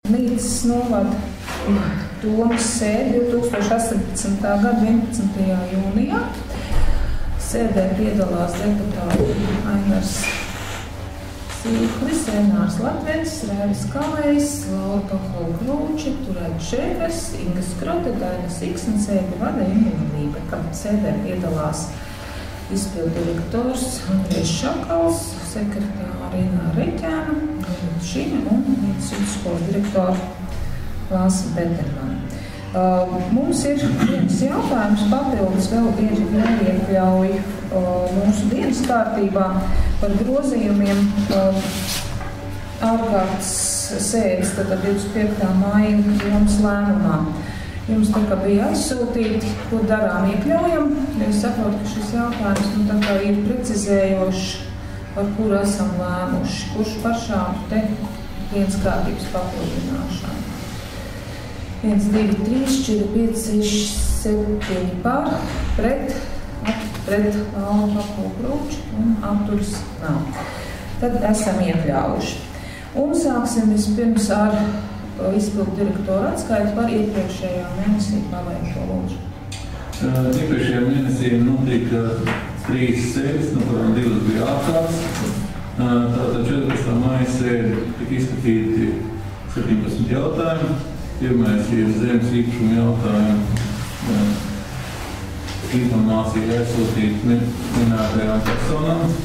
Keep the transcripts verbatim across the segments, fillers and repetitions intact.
Līdzes novada domas sēde divi tūkstoši astoņpadsmitā gada vienpadsmitajā jūnijā. Sēdē piedalās deputāti Ainars Sīklis, Renārs Latvenis, Rēvis Kalējs, Laura Pahola-Krūče, Turēta Šēfers, Inga Skrote, Daina Siksne, sēdi vada Emīla Lībeka. Sēdē piedalās izpildu direktors Andrejs Šakals, sekretāra Ina Reķēna, Šine un vidusskolas direktora Lāsa Betermana. Uh, mums ir viens jautājums papildus vēl ir jāiekļauj uh, mūsu dienas kārtībā par grozījumiem uh, ārkārtas sēdes, tātad divdesmit piektā māja jomas lēmumā. Jums tā kā bija aizsūtīti, ko darām iekļaujam, jo es saprotu, ka šis jautājums nu, tā kā ir precizējošs, par kuru esam lēmuši, kurš par šādu te dienas kārtības papildināšanu. viens, divi, trīs, četri, pieci, seši, septiņi par, pret, pret Laura Pahola-Krūče un atturas nav. Tad esam iekļaujuši. Un sāksim vispirms ar izpildu direktoru atskaiti par iepriekšējā mēnesī paveikto lūdzu. Iepriekšējā mēnesī notika trīs sēdes, no kurām divas bija ārkārtas. Tātad četrpadsmitā māja sēde tika izskatīti septiņpadsmit jautājumi. Pirmais ir zemes īpašuma jautājumi. Informācija aizsūtīt minētajām personām.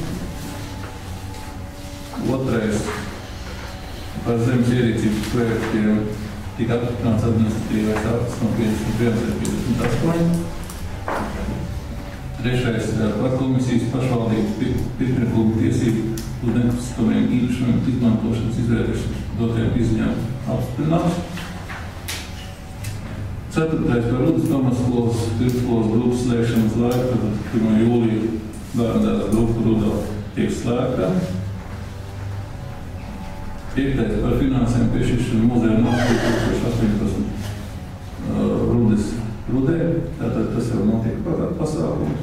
Otrais par zemes ierīcības projektiem tika apstiprināts administratīvais akts no piecdesmit viens līdz piecdesmit astoņi. Trešais par komisijas pašvaldības pirmkuma tiesību uz nekustamiem īpašumiem izmantošanas izvērtēšanas dotajām izziņām apstiprināts. Ceturtais par Rudis pamatskolas pirmskolas grupas slēgšanas laiku, tad pirmā jūlija bērndāras grupa Rudā tiek slēgta. Piektais par finansēm piešķiršanu muzeja naktī divi tūkstoši astoņpadsmit uh, Rudis Rudē, tātad tas jau notiek pārāk pasākums.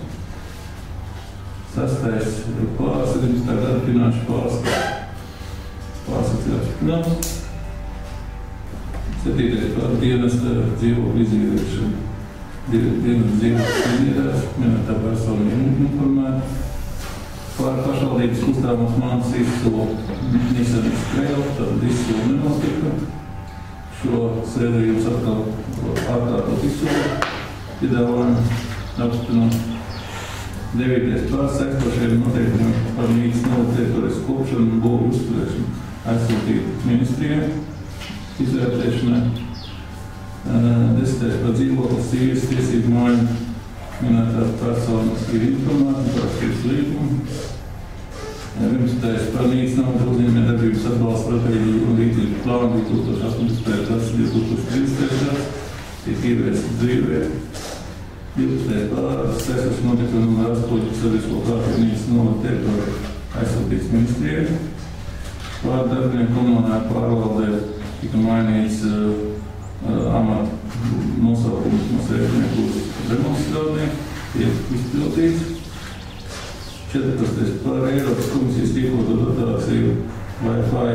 Sestais pāris sedemdesmitā gada finanšu pārskats apstiprināts. Septītais par dienesta dzīvokļu izīrēšanu. Dienesta dzīvokļu izīrēs, minētā persona informēta. Par pašvaldības uzstāvās mānas izsolu Nisanis Krēlu, tad izsolu nenotika. Šo sēdē jums atkal ārkārtot izsolu piedāvājumu apstiprināt. Devītais par sekstošiem noteikumiem par mītas novērtētories kopšanu un būvju uzturēšanu aizsūtīt ministrijai izvērtēšanai. Desmitais par dzīvoklis sievas tiesību māju minētās personas ir informēta par skirs līgumu. vienpadsmitais par mītas naudas uzņēmēju darbības atbalsta strateģiju un rīcības plānu divi tūkstoši astoņpadsmitais gads līdz divi tūkstoši trīsdesmitais gads tiek ieviests dzīvē. divpadsmitais par sēsas notikumu numur astoņi sabiedrisko kārtību mītas novada teritoriju aizsūtīts ministrijai. Par darbinieku komunālajā pārvaldē tika mainīts uh, amata nosaukums no sēžnieku uz demonstrādnieku, tiek izpildīts. četrpadsmitais par Eiropas komisijas tīkloto dotāciju Wi-Fi.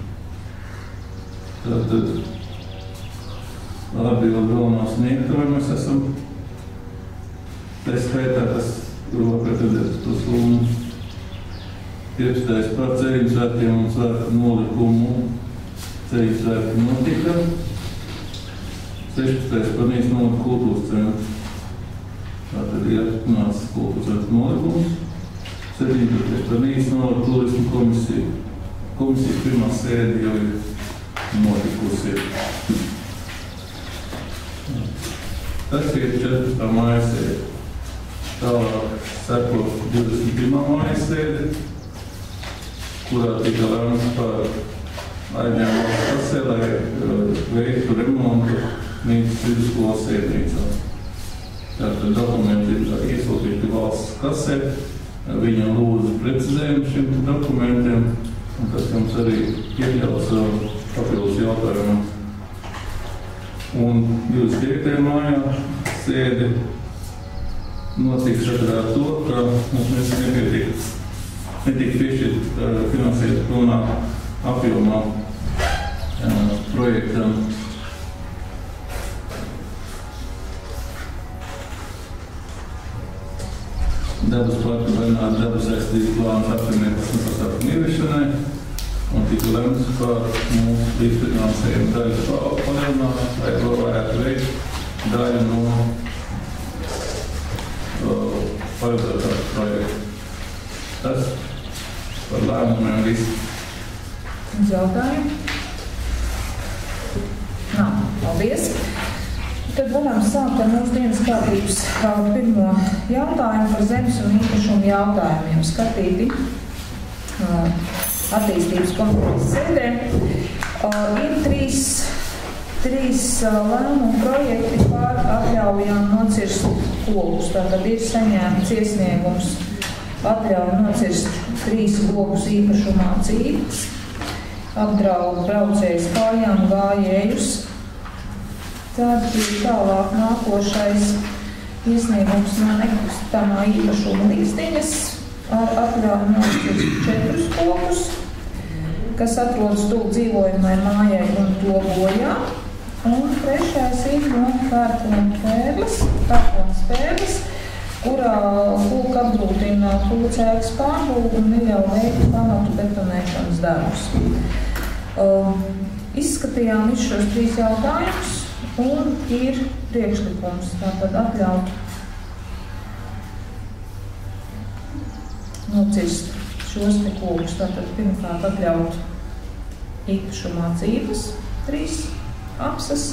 Tātad atbildi vēl nav sniegta, vai mēs esam tā skaitā, kas vēl pretendēs to summu. piecdesmitais par cerības svētkiem un svētku nolikumu cerības svētki notika. sešpadsmitais par mītas novada kultūras centru. Tātad ir apstiprināts kultūras centru nolikums. septiņpadsmitais par mītas novada turismu komisiju. Komisijas pirmā sēde jau ir notikusi. Tas ir četrpadsmitā māja sēde. Tālāk seko divdesmit pirmā māja sēde, kurā tika lēmts par aizņēmumu valsts kasē, lai uh, veiktu remontu mītas vidusskolas sēdnīcā. Tātad dokumenti ir iesūtīti valsts kasē, viņa lūdza precizējumu šiem dokumentiem, un tas jums arī iekļauts uh, papildus jautājumam. Un divdesmit piektajā mājā sēde notiks sakarā ar to, ka mums mēs nepietika, netika piešķirt uh, finansēt pilnā apjomā uh, projektam. Dabas parka Bernāda dabas aizsardzības plāns apvienotas pasākumu ieviešanai un tika lemts par mūsu līdzfinansējumu daļas palielināt, lai to varētu veikt daļu no uh, paredzētās projekta. Tas par lēmumiem viss. Jautājumi? Nav. Paldies. Tad varam sākt ar mūsu dienas kārtības pirmo jautājumu par zemes un īpašumu jautājumiem skatīti attīstības komitejas sēdē. Ir trīs, trīs lēmumu projekti par atļaujām nocirst kokus. Tātad ir saņēmts iesniegums atļauj nocirst trīs kokus īpašumā cītas, apdraud braucējus kājām gājējus. Tad ir tālāk nākošais iesniegums no nekustamā īpašuma Līksdiņas ar atļauju nocirst četrus kokus, kas atrodas tuvu dzīvojamai mājai un to bojā. Un trešais ir no pērkona pērles, pērkonas pērles, kurā koka apgrūtina pulcēkas pārbūvu un neļauj veikt pamatu betonēšanas darbus. Uh, izskatījām visus šos trīs jautājumus. Un ir priekšlikums tātad atļaut nocirst šos te kokus. Tātad pirmkārt atļaut īpašumā cīpas, trīs apsas,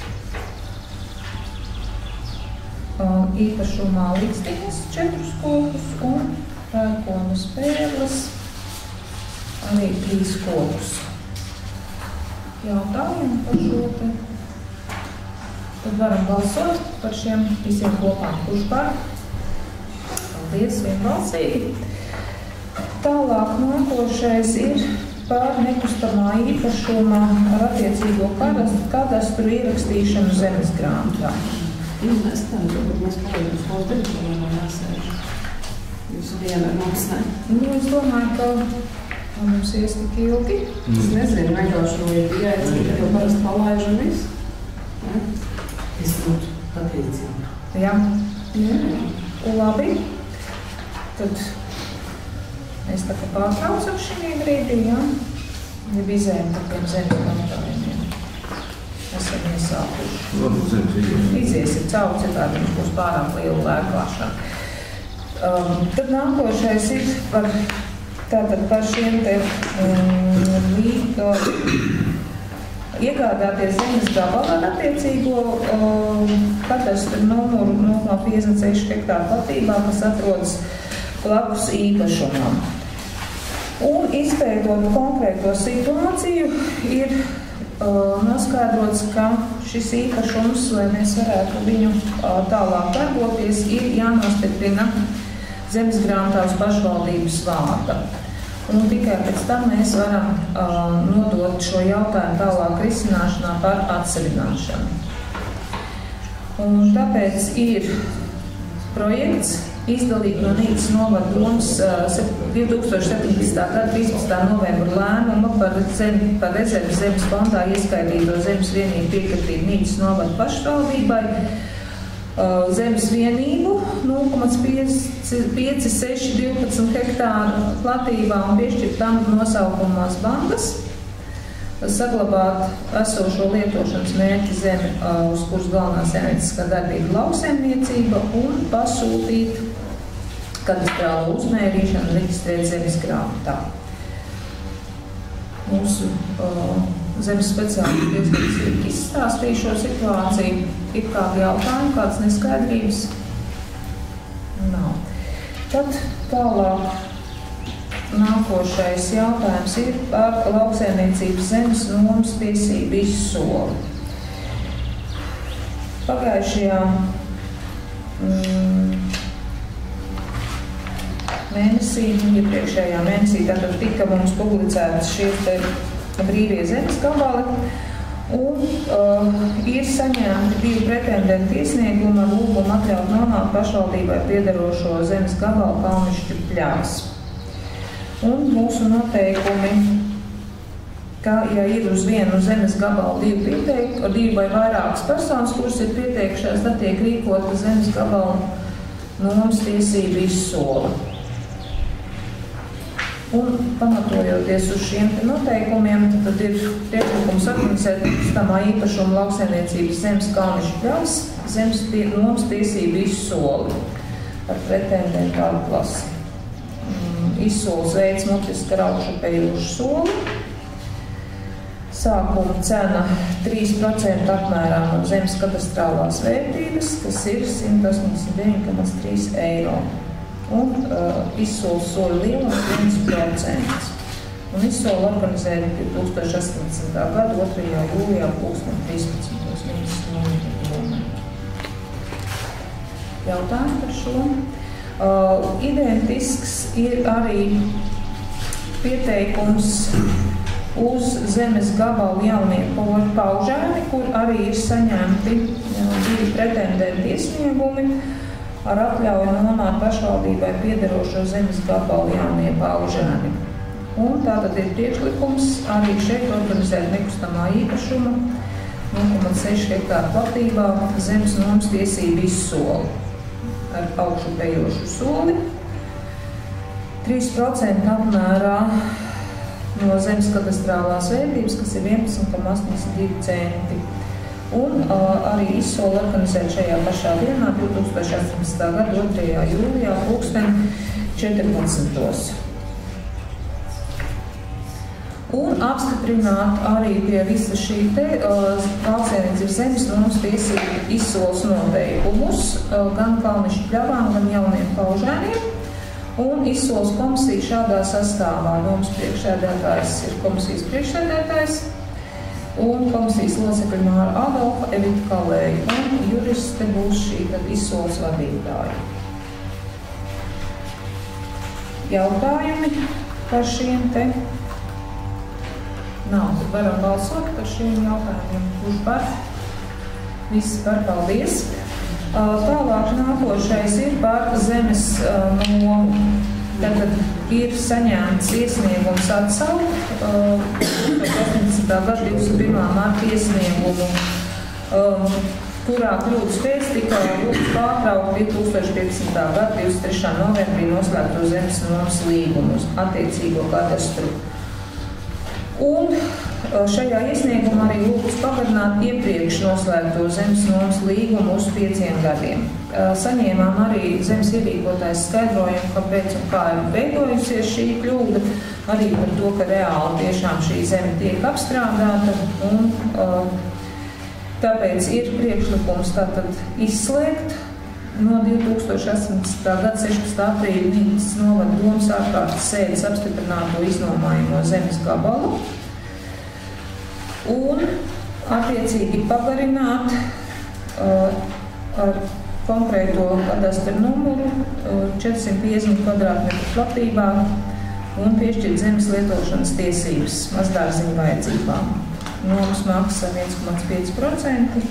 īpašumā Līksdiņas, četrus kokus un pērkonas pērles, arī trīs kokus. Jautājumi par šo te. Tad varam balsot par šiem visiem kopā. Kurš par? Paldies, vienbalsīgi. Tālāk nākošais ir par nekustamā īpašumā ar attiecīgo kadastru ierakstīšanu zemes grāmatā. Mēs tā, varbūt mēs pārējām uz valsts direktorā jāsēž. Jūsu diena ar mums, ne? Nu, es domāju, ka mums ies tik ilgi. Es nezinu, vienkārši no ir jāiecīt, ka jau parasti palaiž un viss. Ne? Es būtu pateicība. Jā. Jā. Labi. Tad mēs tā kā pārtraucam šī brīdī, jā. Ja bizējam par tiem zemes jautājumiem. Esam iesākuši. Labi, zemes iziesim. Iziesim cauri, citādi mums būs pārāk liela lēkāšana. Um, tad nākošais ir par, tātad par šiem te um, līga, iegādāties zemes gabalu ar attiecīgo uh, katastru numuru nulle komats piecdesmit seši hektāru platībā, kas atrodas blakus īpašumam. Un izpētot konkrēto situāciju, ir uh, noskaidrots, ka šis īpašums, lai mēs varētu viņu uh, tālāk darboties, ir jānostiprina zemes grāmatā uz pašvaldības vārda. Un tikai pēc tam mēs varam uh, nodot šo jautājumu tālāk risināšanā par atsevināšanu. Un tāpēc ir projekts izdalīt no Nīcas novada domas uh, divi tūkstoši septiņpadsmitā gada trīspadsmitā novembra lēmuma par, zem, par rezerves zemes fondā ieskaitīto zemes vienību piekritīt Nīcas novada pašvaldībai. Uh, zemes vienību nulle komats pieci seši divpadsmit hektāru platībā un piešķirt tam nosaukumās bankas, saglabāt esošo lietošanas mērķi zemi, uh, uz kuras galvenā zemnieciskā darbība lauksaimniecība un pasūtīt kadastrālo uzmērīšanu reģistrēt zemes grāmatā. Mūsu uh, zemes speciālisti diezgan sīki izstāstīja šo situāciju. Ir kādi jautājumi, kādas neskaidrības? Nav. Tad tālāk nākošais jautājums ir par lauksaimniecības zemes nomas tiesību izsoli. Pagājušajā mm, mēnesī, iepriekšējā mēnesī, tātad tika mums publicētas šie te brīvie zemes gabali. Un uh, ir saņemti divi pretendenti iesniegumi ar lūgumu atļaut nomāt pašvaldībai piederošo zemes gabalu Kalnišķu pļāvs. Un mūsu noteikumi ka, ja ir uz vienu zemes gabalu divi pieteikti, divi vai vairākas personas, kuras ir pieteikušās, tad tiek rīkota zemes gabalu nomas tiesību izsole. Un pamatojoties uz šiem noteikumiem, tad ir priekšlikums organizēt kustamā īpašuma lauksaimniecības zemes kalnišu pļavas zemes nomas tiesību izsoli ar pretendentāru klasi. Izsoles veids mutiski ar augšupējošu soli. Sākuma cena trīs procenti apmērā no zemes kadastrālās vērtības, kas ir simt astoņdesmit deviņi komats trīs eiro. Un uh, izsoles soļu lielums viens procents. Un izsoli organizēta divi tūkstoši astoņpadsmitā gada otrajā jūlijā pulksten trīspadsmitos minūtes. Jautājumi par šo? Uh, identisks ir arī pieteikums uz zemes gabalu jaunieku paužēni, kur arī ir saņemti uh, divi pretendenti iesniegumi ar atļauju nomāt pašvaldībai piederošo zemes gabalu jaunieku paužēni. Un tātad ir priekšlikums arī šeit organizēt nekustamā īpašuma nulle komats seši hektāru platībā zemes nomas tiesību izsoli ar augšupējošu soli. trīs procenti apmērā no zemes kadastrālās vērtības, kas ir vienpadsmit komats astoņdesmit divi centi. Un uh, arī izsoli organizēt šajā pašā dienā, divi tūkstoši astoņpadsmitā gada otrajā jūlijā, pulksten četrpadsmitos. Un apstiprināt arī pie visa šī te uh, lauksaimniecības zemes nomas tiesību izsoles noteikumus uh, gan kalnišu pļavām, gan jauniem paužēniem. Un izsoles komisija šādā sastāvā nomas priekšsēdētājs ir komisijas priekšsēdētājs un komisijas locekļi Māra Adolfa, Evita Kalēja un juriste būs šī tad izsoles vadītāja. Jautājumi par šiem te? Nav, tad varam balsot par šiem jautājumiem. Kurš par? Visi par, paldies. Tālāk nākošais ir par zemes nomu. Tātad ir saņemts iesniegums atsaukt astoņpadsmitā gada divdesmit pirmā marta iesniegumu, kurā kļūdas pēc tika lūgts pārtraukt divi tūkstoši piecdesmitā gada divdesmit trešā novembrī noslēgto zemes nomas līgumu uz attiecīgo kadastru. Un šajā iesniegumā arī lūgts pagarināt iepriekš noslēgto zemes nomas līgumu uz pieciem gadiem. Saņēmām arī zemes iedīkotājs skaidrojumu, kāpēc un kā ir veidojusies šī kļūda, arī par to, ka reāli tiešām šī zeme tiek apstrādāta, un tāpēc ir priekšlikums tātad izslēgt no divi tūkstoši astoņpadsmitā gada sešpadsmitā aprīļa Nīcas novada domas ārkārtas sēdes apstiprināto iznomājumu zemes gabalu un attiecīgi pagarināt uh, ar konkrēto kadastra numuru uh, četrsimt piecdesmit kvadrātmetru platībā un piešķirt zemes lietošanas tiesības mazdārziņu vajadzībām. Nomas maksa viens komats pieci procenti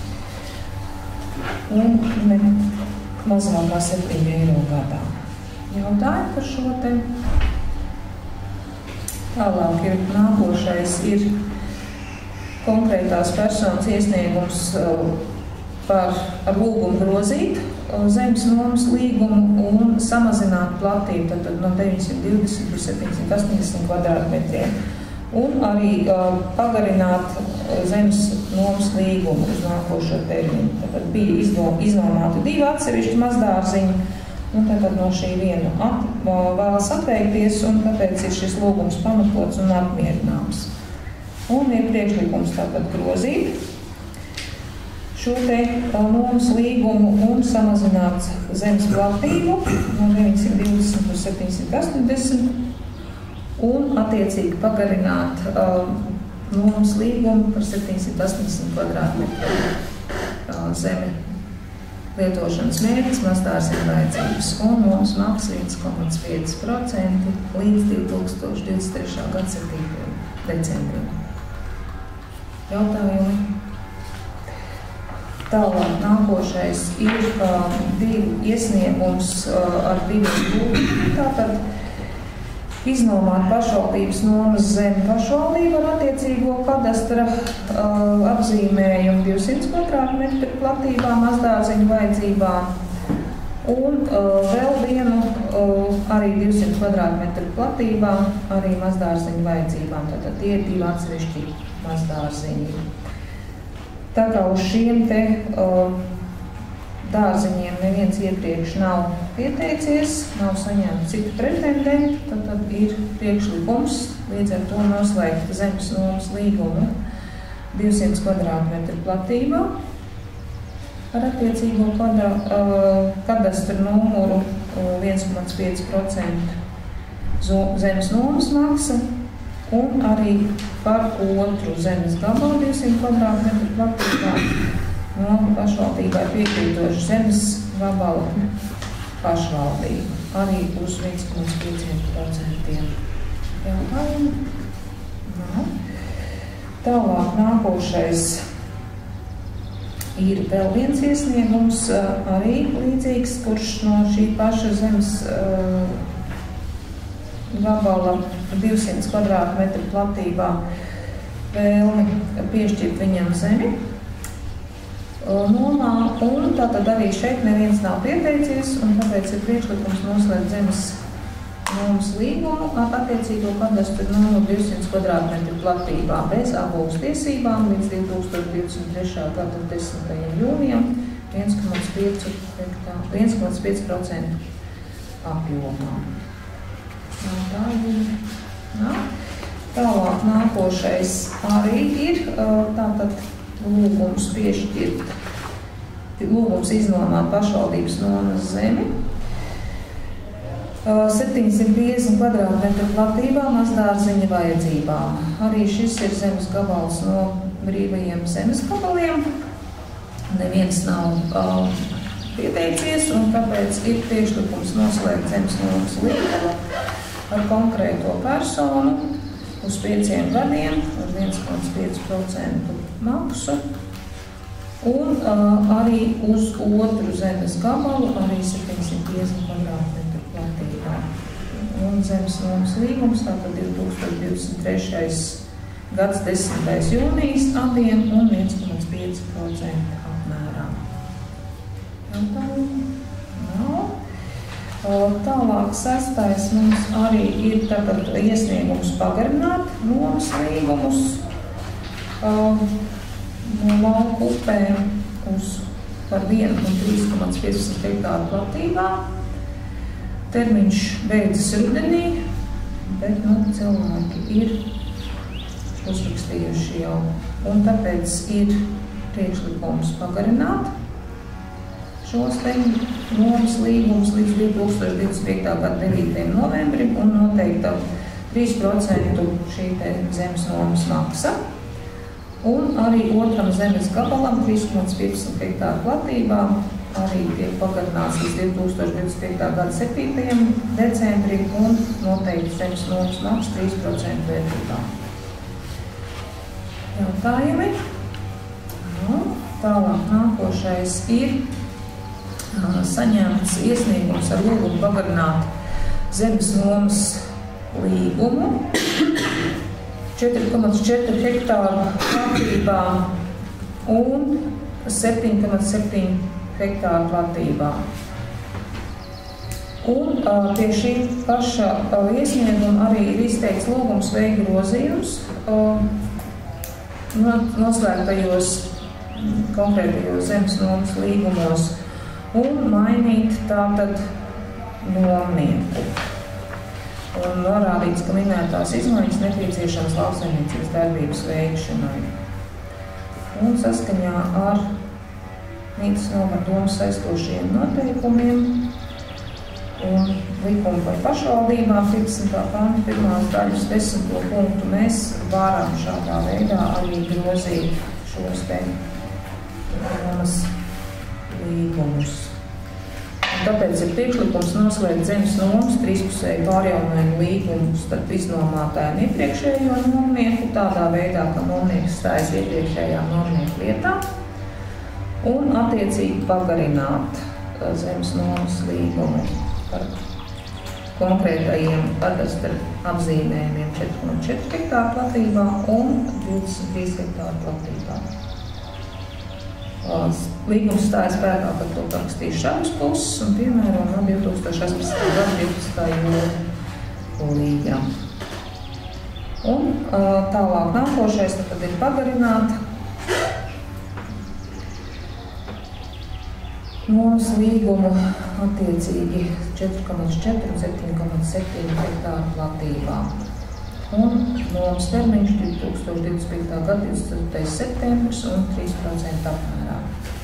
un ne mazākā septiņi eiro gadā. Jautājumi par šo te? Tālāk ir nākošais ir konkrētās personas iesniegums par ar lūgumu grozīt zemes nomas līgumu un samazināt platību, tātad no deviņsimt divdesmit līdz septiņsimt astoņdesmit kvadrātmetriem. Un arī uh, pagarināt zemes nomas līgumu uz nākošo termiņu. Tātad bija izdom, iznomāti divi atsevišķi mazdārziņi, un tātad no šī viena at, vēlas atteikties, un tāpēc ir šis lūgums pamatots un apmierināms. Un ir priekšlikums tātad grozīt šo te nomas līgumu un samazināt zemes platību no deviņsimt divdesmit līdz septiņsimt astoņdesmit un attiecīgi pagarināt uh, nomas līgumu par septiņsimt astoņdesmit kvadrātmetru uh, zeme lietošanas mērķis, mazdārziņu vajadzības un nomas maksa viens komats pieci procenti līdz divi tūkstoši divdesmit trešā gada septītajam decembrim. Jautājumi? Tālāk nākošais ir uh, divu iesniegums uh, ar diviem lūgumiem. Tātad iznomāt pašvaldības nomas zemi pašvaldību ar attiecīgo kadastra uh, apzīmējumu divsimt kvadrātmetru platībā mazdārziņu vajadzībām. Un uh, vēl vienu uh, arī divsimt kvadrātmetru platībā arī mazdārziņu vajadzībām. Tātad tie ir divi atsevišķi mazdārziņi. Tā kā uz šiem te uh, dārziņiem neviens iepriekš nav pieteicies, nav saņemts citu pretendentu, tad, tad ir priekšlikums līdz ar to noslēgt zemes nomas līgumu divsimt kvadrātmetru platībā ar attiecīgo kvadrā, uh, kadastra numuru uh, viens komats pieci procenti zemes nomas maksa un arī par otru zemes gabalu divsimt kvadrātmetru platībā no pašvaldībai piekrītošu zemes gabalu pašvaldību arī uz viens komats pieci procenti. Jautājumi? Nav. Tālāk nākošais ir vēl viens iesniegums, arī līdzīgs, kurš no šī paša zemes uh, gabala divsimt kvadrātmetru platībā vēlmi piešķirt viņam zemi uh, nomā, un tātad arī šeit neviens nav pieteicies, un tāpēc ir priekšlikums noslēgt zemes nomas līgumu ar attiecīgo kadastru numuru divsimt kvadrātmetru platībā bez apgūves tiesībām līdz divi tūkstoši divdesmit trešā gada desmitajam jūnijam viens komats pieci procenti apjomā. Tā ir. Jā. Tālāk nākošais arī ir tātad lūgums piešķirt, lūgums iznomāt pašvaldības nomas zemi septiņsimt piecdesmit kvadrātmetru platībā mazdārziņa vajadzībām. Arī šis ir zemes gabals no brīvajiem zemes gabaliem. Neviens nav uh, pieteicies, un tāpēc ir priekšlikums noslēgt zemes nomas līgumu ar konkrēto personu uz pieciem gadiem ar viens komats pieci procenti maksu un uh, arī uz otru zemes gabalu arī septiņsimt piecdesmit kvadrātmetru. Un zemes nomas līgums, tātad divi tūkstoši divdesmit trešais gads desmitais jūnijas abiem un viens komats pieci procenti apmērā. Jautājumu? Nav. Tālāk sastais mums arī ir tagad iesniegums pagarināt nomas līgumus no lauku upēm uz par vienu un trīs komats piecpadsmit hektāru platībā. Termiņš beidzas rudenī, bet nu, cilvēki ir uzrakstījuši jau. Un tāpēc ir priekšlikums pagarināt šos te nomas līgumus līdz divi tūkstoši divdesmit piekta gada devītajam novembrim un noteikta trīs procenti šī te zemes nomas maksa. Un arī otram zemes gabalam trīs komats piecpadsmit hektāru platībā arī tiek pagarināts līdz divi tūkstoši divdesmit piekta gada septītajam decembrim un noteikti zemes nomas maksa trīs procenti vērtībā. Jautājumi? Nu, tālāk nākošais ir uh, saņemts iesniegums ar lūgumu pagarināt zemes nomas līgumu četri komats četri hektāru platībā un septiņi komats septiņi hektāru platībā. Un uh, pie šī paša uh, iesnieguma arī ir izteikts lūgums veikt grozījums uh, noslēgtajos konkrētajos zemes nomas līgumos un mainīt tātad nomnieku. Un norādīts, ka minētās izmaiņas nepieciešams lauksaimniecības darbības veikšanai. Un saskaņā ar Mītas novada domas saistošiem noteikumiem un likumu par pašvaldībām trīsdesmitā panta pirmās daļas desmito punktu mēs varam šādā veidā arī grozīt šos te nomas līgumus. Un tāpēc ir priekšlikums noslēgt zemes nomas trīspusēju pārjaunojumu līgumu starp iznomātāju un iepriekšējo nomnieku tādā veidā, ka nomnieks stājas iepriekšējā nomnieku vietā un attiecīgi pagarināt zemes nomas līgumu par konkrētajiem kadastra apzīmējumiem četri komats četri hektāru platībā un divdesmit trīs hektāru platībā. Līgums stāja spēkā, par to parakstījuši abas puses un piemēro no divi tūkstoši astoņpadsmitā gada divpadsmitā jūlijā. Un tālāk nākošais tad ir pagarināta nomas līgumu attiecīgi četri komats četri un septiņi komats septiņi hektāru platībā. Un nomas termiņš divi tūkstoši divdesmit piekta gada divdesmit ceturtais septembris un trīs procenti apmērā.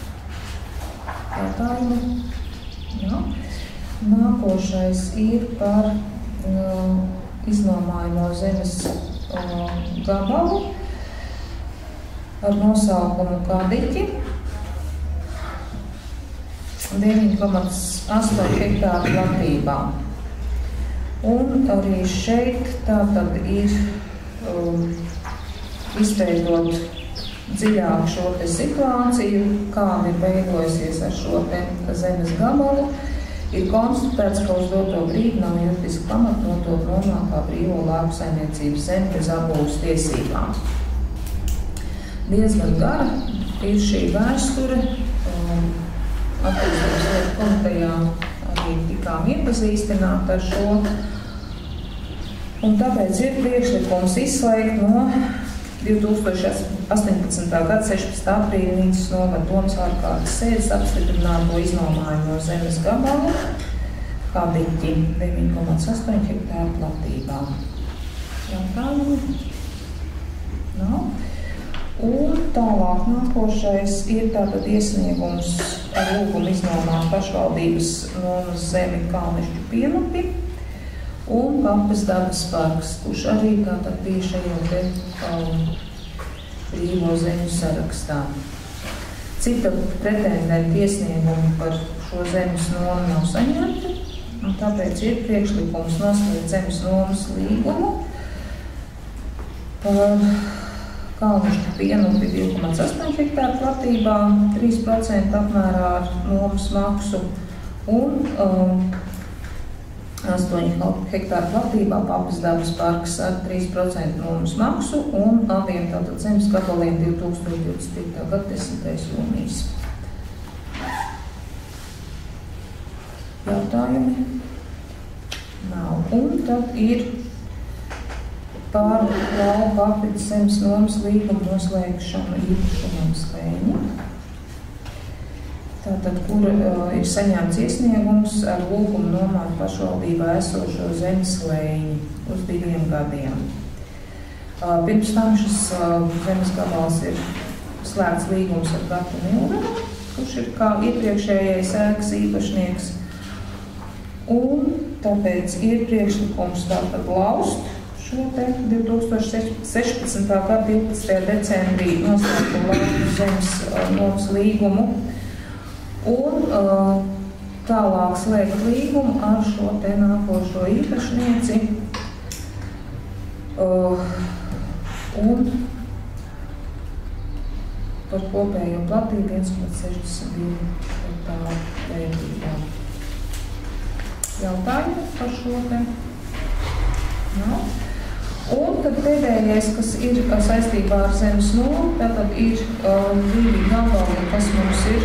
Jautājumi? Jā. Nākošais ir par uh, iznomājumu zemes uh, gabalu ar nosaukumu Kadiķi. deviņi komats astoņi hektāru platībā. Un arī šeit tātad ir um, izveidot dziļāk šo te situāciju, kāda ir veidojusies ar šo te zemes gabalu. Ir konstatēts, ka uz doto brīdi nav juridiski pamat notot nomā kā brīvo lauksaimniecības zemi bez apgūves tiesībām. Diezgan gara ir šī vēsture. Um, Attīstības lietu komitejā arī tikām iepazīstināt ar šo. Un tāpēc ir priekšlikums izslēgt no divi tūkstoši astoņpadsmitā gada sešpadsmitā aprīļa Nīcas novada domas ārkārtas sēdes apstiprināto iznomājumu zemes gabalu Kadiķi deviņi komats astoņi hektāru platībā. Jautājumi? Nav. Un tālāk nākošais ir tātad iesniegums ar lūgumu iznomāt pašvaldības nomas zemi Kalnišķu pienapi un Papas dabas parks, kurš arī tātad bija šajā te um, brīvo zeņu sarakstā. Cita pretendenta iesniegumi par šo zemes nomu nav saņemti, un tāpēc ir priekšlikums noslēgt zemes nomas līgumu par Kalnišķu pienapi divi komats astoņi hektāru platībā, trīs procenti apmērā ar nomas maksu un um, astoņi hektāru platībā Papas dabas parks ar trīs procenti nomas maksu un abiem tātad zemes gabaliem divi tūkstoši divdesmit piekta gada desmitais jūnijas. Jautājumi? Nav. Un tad ir par lauku aprites zemes nomas līgumu noslēgšanu īpašumam Slēņi. Tātad, kur uh, ir saņemts iesniegums ar lūgumu nomāt pašvaldībā esošo zemes Slēņi uz diviem gadiem. Uh, pirms tam šis uh, zemes gabals ir slēgts līgums ar Gatu Milvenu, kurš ir kā iepriekšējais ēkas īpašnieks. Un tāpēc ir priekšlikums tātad laust šo te divi tūkstoši sešpadsmitā gada divpadsmitajā decembrī noslēgto lauku zemes uh, nomas līgumu un uh, tālāk slēgt līgumu ar šo te nākošo īpašnieci uh, un par kopējo platību viens komats sešdesmit divi hektāru vērtībā. Jautājumi par šo te? Nav. Un tad pēdējais, kas ir saistībā ar zemes nomu, tātad ir uh, divi gabali, kas mums ir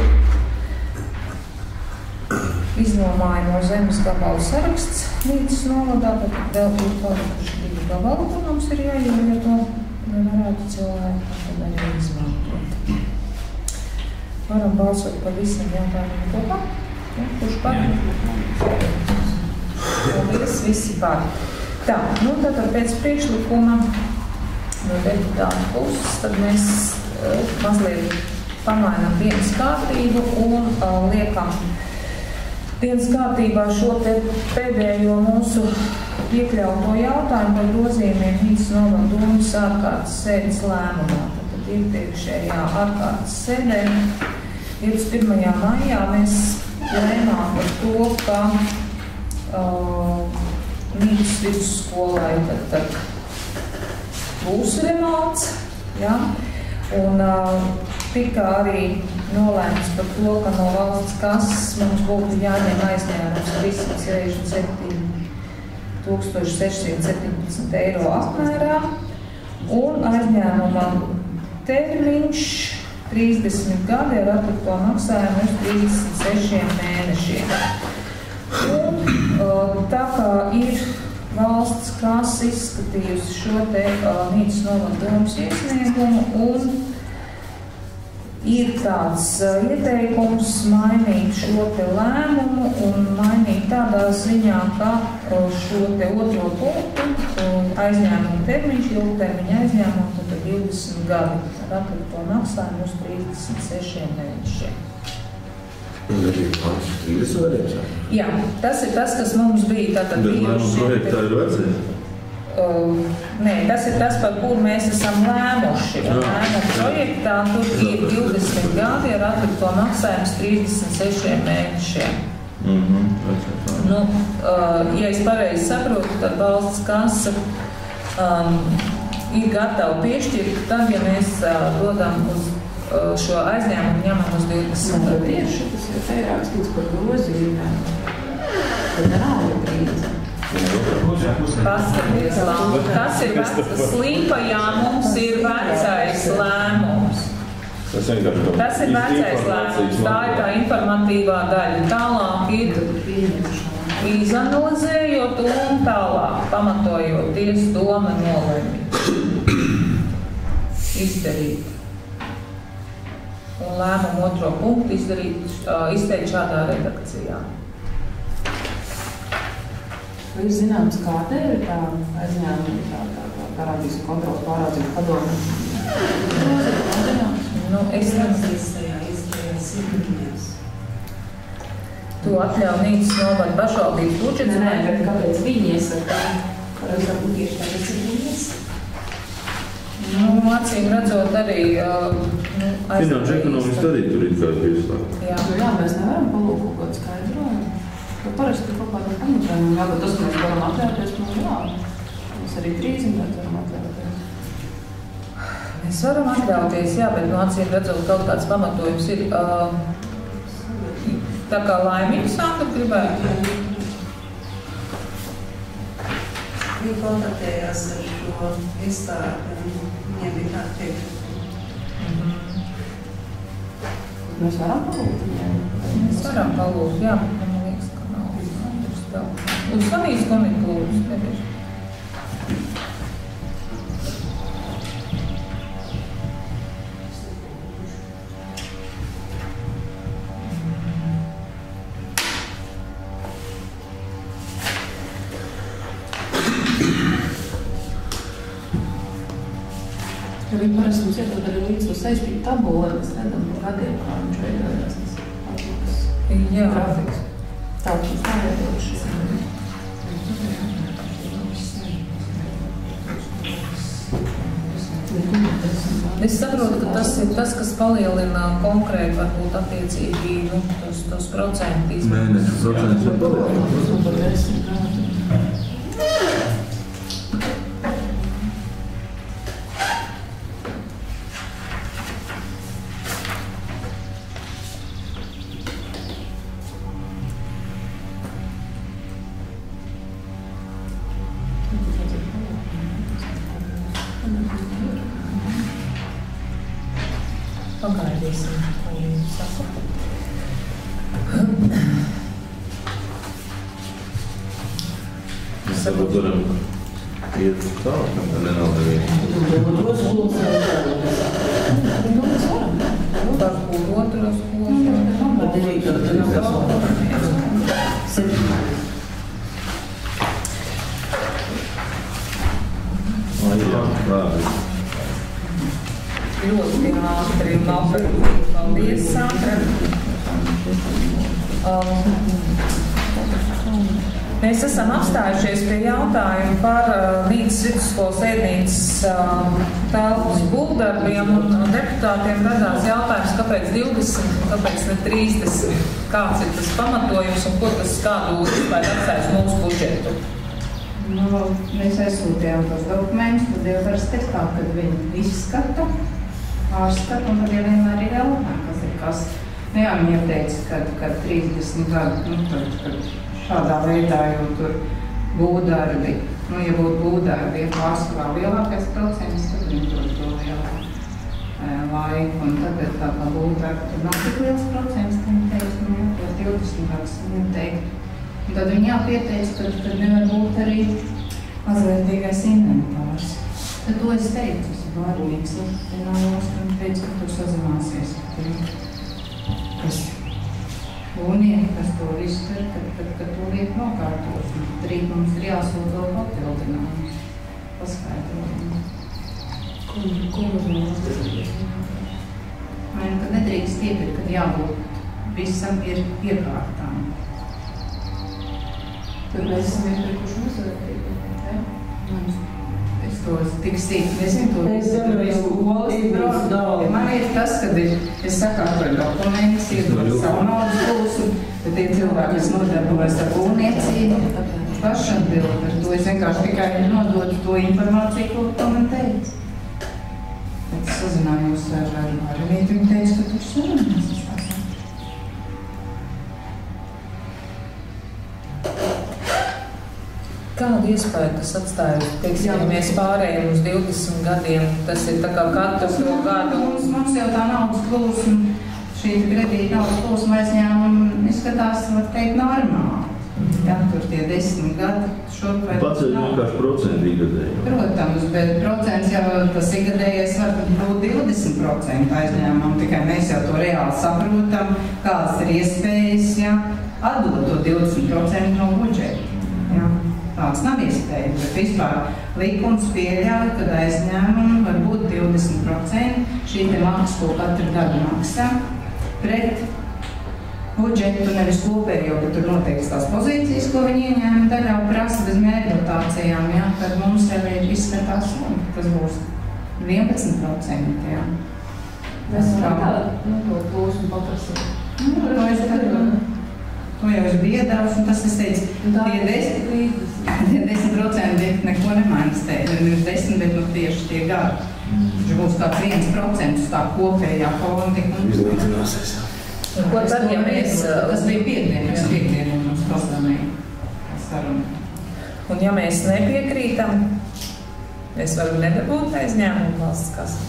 iznomājamo zemes gabalu saraksts Nīcas novadā, tad vēl ir palikuši divi gabali, kur mums ir jāievieto, lai varētu cilvēki tad arī izmantot. Varam balsot par visiem jautājumiem kopā. Ja, kurš par? Paldies, visi par. Tā, nu tātad pēc priekšlikuma no deputātu puses, tad mēs uh, mazliet pamainām dienas kārtību un uh, liekam dienas kārtībā šo te pēdējo mūsu iekļauto jautājumu par grozījumiem Nīcas novada domas ārkārtas sēdes lēmumā. Tad iepriekšējā ārkārtas sēdē divdesmit pirmajā maijā mēs lēmām par to, ka uh, Nīcas vidusskolai tad, tad būs remonts, ja? Un uh, tika arī nolēmts par to, ka no valsts kases mums būtu jāņem aizņēmums trīssimt sešdesmit septiņi tūkstoši sešsimt septiņpadsmit eiro apmērā un aizņēmuma termiņš trīsdesmit gadi ar atlikto maksājumu uz trīsdesmit sešiem mēnešiem. Un tā kā ir valsts kasa izskatījusi šo te Nīcas novada domas iesniegumu un ir tāds ieteikums mainīt šo te lēmumu un mainīt tādā ziņā, ka šo te otro punktu aizņēmumu termiņš, ilgtermiņa aizņēmumu, tad divdesmit gadi ar atlikto maksājumu uz trīsdesmit sešiem mēnešiem. Jā, tas ir tas, kas mums bija tātad bijuši. Bet lēmumu projektā ir vajadzēja? Uh, nē, tas ir tas, par kur mēs esam lēmuši. Lēmumu projektā tur ir divdesmit gadi ar atlikto maksājumu trīsdesmit sešiem mēnešiem. Mm-hmm. Nu, uh, ja es pareizi saprotu, tad valsts kasa um, ir gatava piešķirt, tad, ja mēs uh, dodam uz uh, šo aizņēmumu, ņemam uz divdesmit Nu, gadi. tieši tas ir te rakstīts par grozījumu. Tad nav brīdzi. Paskaties, Laura, tas ir vecais slīpajā, mums ir vecais lēmums. Tas vienkārši tā. Tas ir vecais lēmums, tā ir tā informatīvā daļa. Tālāk ir izanalizējot un tālāk, pamatojoties doma nolēmīt. Izdarīt. Un lēmumu otro punktu izdarīt, izteikt šādā redakcijā. Vai ir zināms, kādēļ ir tā aizņēmuma, tā, tā, tā parādīs kontrols pārādzību padomu? Nu, es Tu atļauj Nīcas novada pašvaldības budžets? Nē, nē, bet kāpēc viņi iesaka? Kāpēc varbūt tieši tāpēc ir viņi iesaka? Nu, acīm redzot arī... Nu, Finanšu ekonomiski arī tur ir kāds ieslēgt. Jā. Nu, jā, mēs nevaram palūkt kaut kādu skaidrojumu. Jo parasti kaut kādā pamatājumu, jā, bet tas, ka mēs varam atļauties, nu jā. Mēs arī trīsdesmit varam atļauties. Mēs varam atļauties, jā, bet no acīm redzot kaut kāds pamatojums ir... Uh, tā kā laimīgi sākat gribētu. Viņi kontaktējās ar šo iestādi un viņiem bija tā teikt. Mēs varam palūkt viņiem? Mēs varam palūkt, jā, bet man liekas, ka nav uz tā. Uz Sanīs komīt lūdzu, tev ir. Ja viņi parasti mums iedod arī līdz to saistību tabulu, lai mēs redzam no gadiem, kā viņš veidojās tas atlikas Jā. grafiks. Tā mums tā veidot šis. Es saprotu, ka tas ir tas, kas palielina konkrēti, varbūt attiecīgi, nu, tos, tos procentu izmēnes. Mēnešu procents ir palielinājums. Pagaidīsim, ko viņi saka. Mēs varbūt varam iet tālāk, ka nenāk nevienu. Par kur otro Jā, labi. Ļoti ātri un operatīvi. Paldies, Sandra. Um, mēs esam apstājušies pie jautājuma par uh, Nīcas vidusskolas ēdnīcas uh, telpas būvdarbiem, un uh, deputātiem radās jautājums, kāpēc divdesmit, kāpēc ne trīsdesmit, kāds ir tas pamatojums un ko tas kādu vispār atstājis mūsu budžetu. Nu, mēs aizsūtījām tos dokumentus, tad jau var skatīt, kad viņi izskata, pārskata, un tad jau vienmēr ir jautājumi, kas ir kas. Nu jā, viņi jau teica, ka, ka trīsdesmit gadu, nu, tad, kad šādā veidā jau tur būvdarbi. Nu, ja būtu būvdarbi, ja pārsvarā lielākais procents, tad viņi dod to lielāku laiku. Un tagad tā kā būvdarbi, tur nav tik liels procents, viņi teikt, nu, jā, divdesmit gadus viņiem teikt. Un tad viņi jāpieteic, tad, tad nevar būt arī mazvērtīgais inventārs. Tad to es teicu, es varu līdzi, vienājos, un teicu, ka tur sazināsies. Kas būnieki, kas to visu tur, kad, kad, kad to liek nokārtos. Rīt mums ir jāsūt vēl papildinājums, paskaidrojumi. Ko, ko uzmanās darīt? Man, kad nedrīkst iepirkt, kad jābūt visam ir iekārtām. Tad mēs esam iepirkuši mazvērtību, jā? Es to tik sīk nezinu, to Es zinu, skolas, ja man ir tas, kad ir, es sakārtoju dokumentus, iedod savu naudas plūsu, bet tie cilvēki, kas nodarbojas ar būvniecību, paši atbild par to. Es vienkārši tikai nododu to informāciju, ko man teica. Bet es sazinājos ar, ar, ar Rītu, viņi teica, ka tur sarunās. Kādu iespēju tas atstāja? Teiksim, ja mēs pārējām uz divdesmit gadiem, tas ir tā kā katru to gadu. Mums, mums jau tā naudas plūsma, šī kredīta naudas plūsma aizņēmuma izskatās, var teikt, normāli. Jā, tur tie desmit gadi šurp vai Pacēļ vienkārši procentu ikgadēji. Protams, bet procents jau tas ikgadējais var būt divdesmit procenti aizņēmumam, tikai mēs jau to reāli saprotam, kādas ir iespējas, jā, atdot to divdesmit procenti no budžeta. Jā. Tāds nav iespējams, bet vispār likums pieļauj, kad aizņēmumi var būt divdesmit procenti šī te maksa, ko katru gadu maksā pret budžetu, nevis kopējo, bet tur noteikti tās pozīcijas, ko viņi ieņēma daļā prasa bez mērķdotācijām, jā, tad mums jau ir izskatās, tas būs vienpadsmit procenti, jā. Mēs varam tādu, nu, to plūsmu paprasīt. Nu, to es tagad, to jau es biju iedaus, un tas es teicu, tie desmit, tie desmit procenti neko nemainas te, ir desmit, bet nu tieši tie gadi. Viņš būs kāds viens procents tā kopējā fonda. Izlīdzināsies. Ko tad, ja mēs... Tas bija piekdien, mēs piekdieniem mums pasamēja sarunu. Un ja mēs nepiekrītam, mēs varam nedabūt aizņēmumu valsts kasu.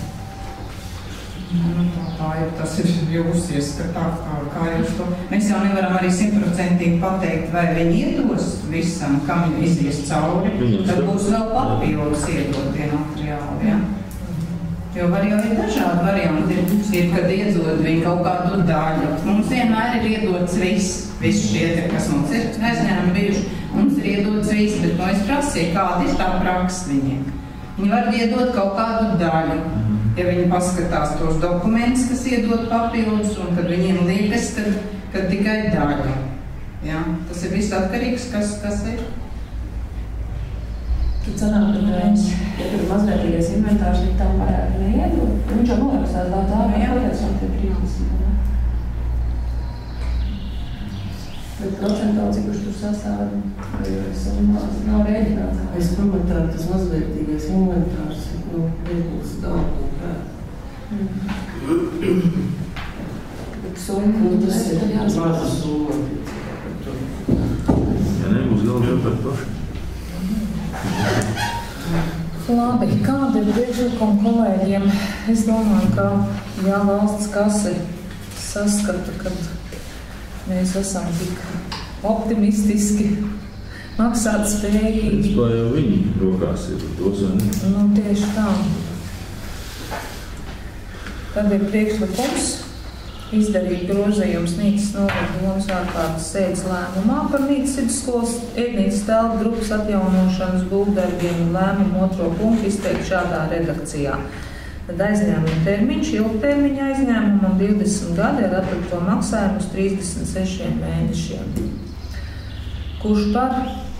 Nu, tā, tā ir, tas ir jūs ieskatāt, kā, kā jūs to... Mēs jau nevaram arī simtprocentīgi pateikt, vai viņi iedos visam, kam viņi izies cauri, tad būs vēl papildus iedot tie materiāli, ja? Jo var jau ir dažādi varianti, ir, kad iedod viņi kaut kādu daļu. Mums vienmēr ir iedots viss, viss šie, kas mums ir aizņēmumi bijuši, mums ir iedots viss, bet no es prasīju, kāda ir tā praksa viņiem. Viņi var iedot kaut kādu daļu. Ja viņi paskatās tos dokumentus, kas iedod papildus, un kad viņiem liekas, kad, kad tikai daļa. Ja? Tas ir viss atkarīgs, kas, kas ir. Tad sanāk, ka mēs, ja tur mazvērtīgais inventārs, viņi tam varētu neiedot. Viņš jau norakstās tā tā, vai jāliecam tie trīsdesmit. Bet procentāli, cik viņš tur sastāv, jo es nav, nav rēģināts. Es pamatā tas mazvērtīgais inventārs ir, nu, viegls daudz un prāt. Bet summa, Nu, tas ir tad jāsaka. maza summa. Ja nebūs galvā par pašu. Labi, kāda ir priekšlikuma kolēģiem? Es domāju, ka jā, valsts kase saskata, kad mēs esam tik optimistiski maksāt spējīgi. Principā jau viņi rokās ir tos, vai ne? Nu, tieši tā. Tad ir priekšlikums izdarīt grozījums Nīcas novada domas ārkārtas sēdes lēmumā par Nīcas vidusskolas ēdnīcas telpu grupas atjaunošanas būvdarbiem un lēmumu otro punktu izteikt šādā redakcijā. Tad aizņēmuma termiņš, ilgtermiņa aizņēmumam divdesmit gadi ar atlikto maksājumu uz trīsdesmit sešiem mēnešiem. Kurš par?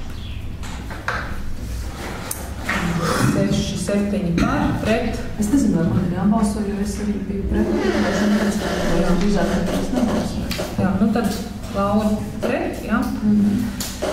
seši, septiņi par, pret. Es nezinu, vai man ir jābalso, jo es arī biju pret. Es neprastāju, jo drīzāk es nebalsoju. Jā, nu tad Laura pret, jā? Mm-hmm.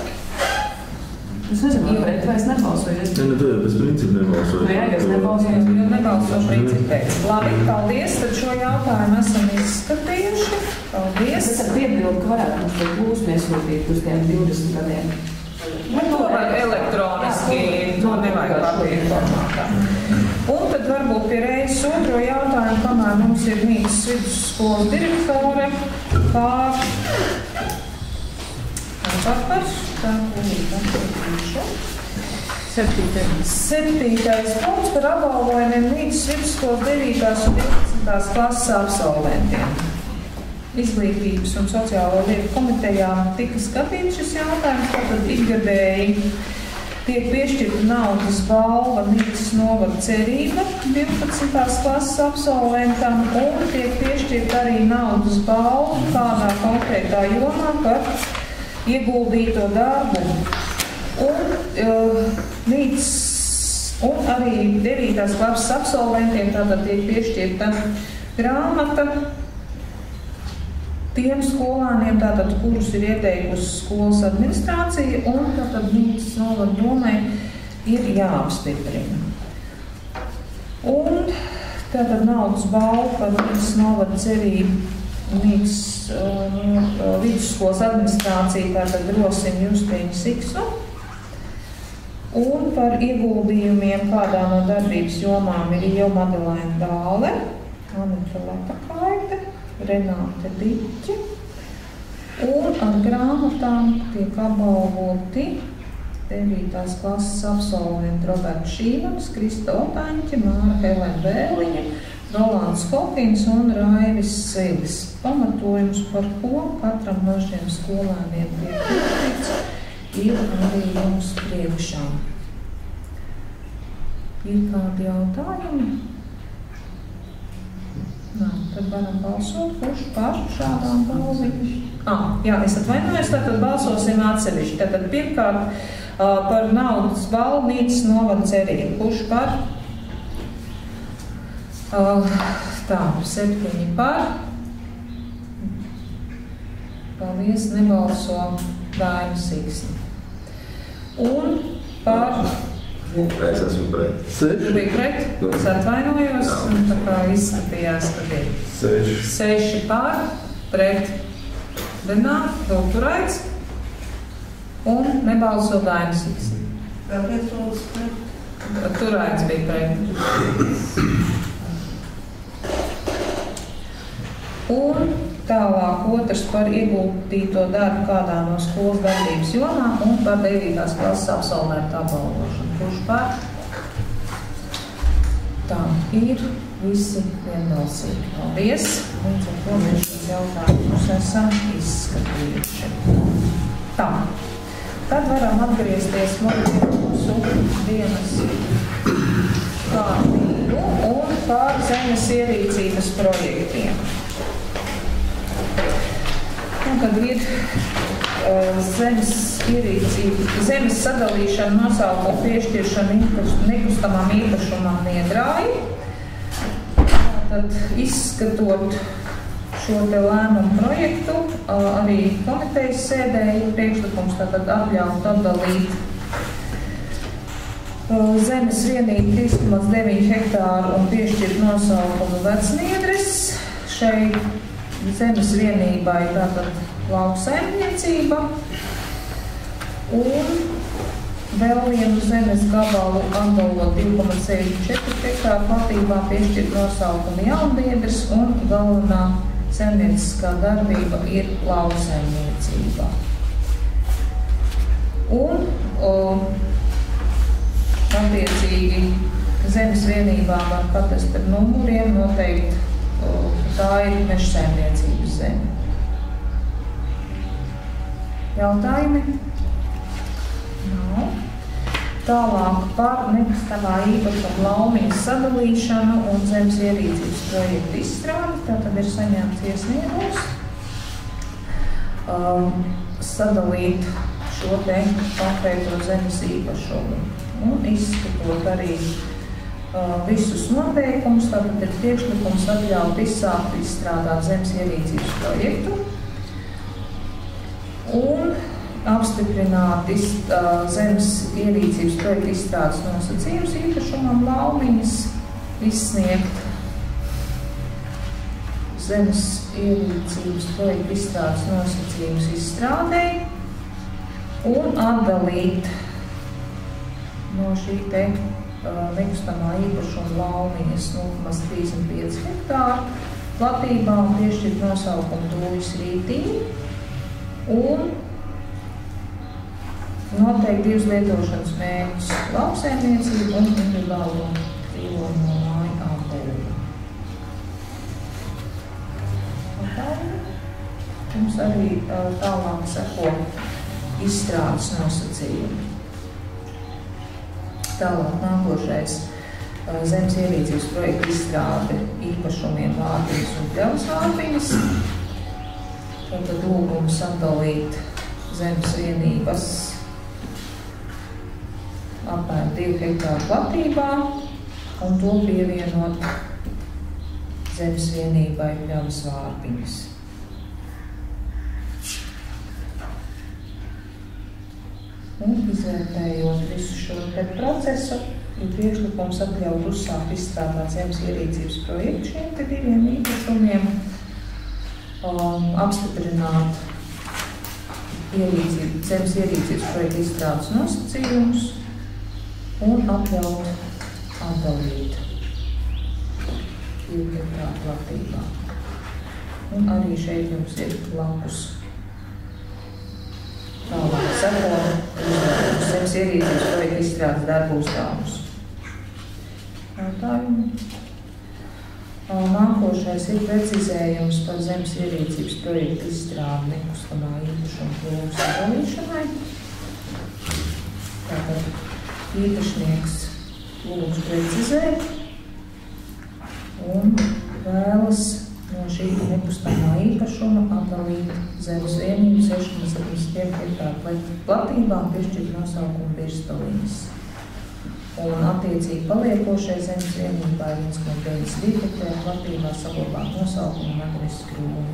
Es nezinu, vai pret, vai es nebalsoju. Es... Ne, ne, tu jau pēc principu nebalsoju. Nu jā, ja es nebalsoju, Jo nebalso principēc. Labi, paldies, tad šo jautājumu esam izskatījuši. Paldies. Es ar piebildu, ka varētu mums to plūsmu iesūtīt uz tiem divdesmit gadiem. Nu, to var elektroniski, to nevajag papīra formātā. Un tad varbūt pie reizes otro jautājumu, kamēr mums ir Nīcas vidusskolas direktore pār par par tā, Septītais. Septītais punkts par apbalvojumiem Nīcas vidusskolas devītās un divpadsmitās klases absolventiem. Izglītības un sociālo lietu komitejā tika skatīts šis jautājums, tātad ikgadēji tiek piešķirta naudas balva Nīcas novada Cerība divpadsmitās klases absolventam un tiek piešķirta arī naudas balva kādā konkrētā jomā par ieguldīto darbu. Un, uh, Nīcas, un arī devītās klases absolventiem tātad tiek piešķirta grāmata tiem skolāniem, tātad, kurus ir ieteikusi skolas administrācija, un tātad Nīcas novada domai ir jāapstiprina. Un tātad naudas balva par Nīcas novada Cerību Nīcas uh, vidusskolas administrācija tātad rosina Justīnu Siksu. Un par ieguldījumiem kādā no darbības jomām ir Ieva Madelaina Dāle, Anita Lepakaite, Renāte Diķi. Un ar grāmatām tiek apbalvoti devītās klases absolventi Roberts Šīvans, Krista Otaņķa, Māra Helena Bēliņa, Rolands Hokins un Raivis Silis. Pamatojums, par ko katram no šiem skolēniem tiek piešķirts, ir arī jums priekšā. Ir kādi jautājumi? Nā, tad varam balsot, kurš par šādām balvīm. Ah, jā, es atvainojos, tātad balsosim atsevišķi. Tātad pirmkārt par naudas balvu Nīcas novada Cerību. Kurš par? Tā, septiņi par. Paldies, nebalso Daina Siksni. Un par... Es esmu pret. Tu biji pret? Es atvainojos, un tā kā izskatījās, ka bija. Seši. Seši par, pret. Renā, vēl turēts. Un nebalso Daina Siksni. Vēl viens rolas pret. Turēts bija pret. Un tālāk otrs par ieguldīto darbu kādā no skolas darbības jomām un par devītās klases absolventu apbalvošanu. Kurš par? Tā ir visi vienbalsīgi. Paldies! Līdz ar to mēs šos jautājumus esam izskatījuši. Tā. Tad varam atgriezties mūsu dienas kārtību un par zemes ierīcības projektiem. Un kad ir uh, zemes ierīcība, zemes sadalīšana, nosaukuma piešķiršana nekustamām īpašumam Niedrāji, tad izskatot šo te lēmumu projektu, uh, arī komitejas sēdē ir priekšlikums tātad atļaut atdalīt uh, zemes vienību trīs komats deviņi hektāru un piešķirt nosaukumu Vecniedres. Šai zemes vienībai tātad lauksaimniecība un vēl vienu zemes gabalu atdalot divi komats sešdesmit četri hektāru platībā piešķirt nosaukumu Jaunbiedrs un galvenā saimnieciskā darbība ir lauksaimniecība. Un o, attiecīgi zemes vienībām ar katastru numuriem noteikti tā ir mežsaimniecības zeme. Jautājumi? Nav. Tālāk par nekustamā īpašuma laumiņas sadalīšanu un zemes ierīcības projektu izstrādi. Tātad ir saņemts iesniegums um, sadalīt šo te konkrēto zemes īpašumu un izskatot arī Uh, visus noteikumus, tātad ir priekšlikums atļaut izsākt izstrādāt zemes ierīcības projektu un apstiprināt iz, uh, zemes ierīcības projektu izstrādes nosacījums īpašumam laumiņas, izsniegt zemes ierīcības projektu izstrādes nosacījums izstrādēji un atdalīt no šī te uh, nekustamā īpašuma laumiņas nulle komats trīsdesmit pieci hektāru platībā un piešķirt nosaukumu Tūjas Rītīņi un noteikti divas lietošanas mērķus – lauksaimniecību un individuālo dzīvojamo māju apbūvi. Mums arī tālāk seko izstrādes nosacījumi. Tālāk nākošais zemes ierīcības projekta izstrāde īpašumiem vārpiņas un pļavas vārpiņas. Tātad lūgums atdalīt zemes vienības apmēram divu hektāru platībā un to pievienot zemes vienībai pļavas vārpiņas. Un izvērtējot visu šo te procesu, ir priekšlikums atļaut uzsākt izstrādāt zemes ierīcības projektu šiem te diviem īpašumiem, um, apstiprināt ierīcību, zemes ierīcības projektu izstrādes nosacījumus un atļaut atdalīt divu hektāru platībā. Un arī šeit jums ir blakus tālāk seko uzdevums zemes ierīcības projekta izstrādes darbu uzdevums. Jautājumi? Nākošais ir precizējums par zemes ierīcības projekta izstrādi nekustamā īpašuma kļūmu sadalīšanai. Tātad īpašnieks lūdz precizēt un vēlas no šī nekustamā īpašuma atdalīt zemes vienību seši komats septiņdesmit hektāru platībā un piešķirt nosaukumu Birstaliņas. Un attiecīgi paliekošai zemes vienībai viens komats deviņdesmit divi hektāru platībā saglabāt nosaukumu Madris Krūmi.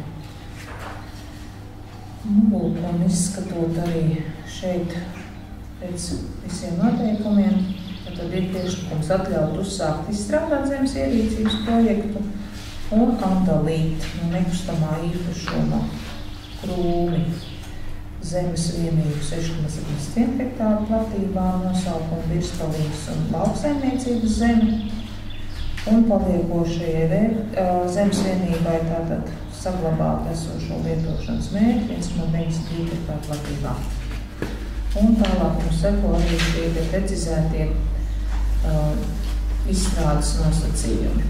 Nu, lūk, un izskatot arī šeit pēc visiem noteikumiem, tad ir priekšlikums atļaut uzsākt izstrādāt zemes ierīcības projektu un atdalīt no nekustamā īpašuma krūmi zemes vienību seši komats septiņdesmit viens hektāru platībā, nosaukumu Birstaliņas un lauksaimniecības zemi, un paliekošajai zemes vienībai tātad saglabāt esošo lietošanas mērķi viens komats deviņdesmit divi hektāru platībā. Un tālāk mums seko arī šie precizētie uh, izstrādes nosacījumi.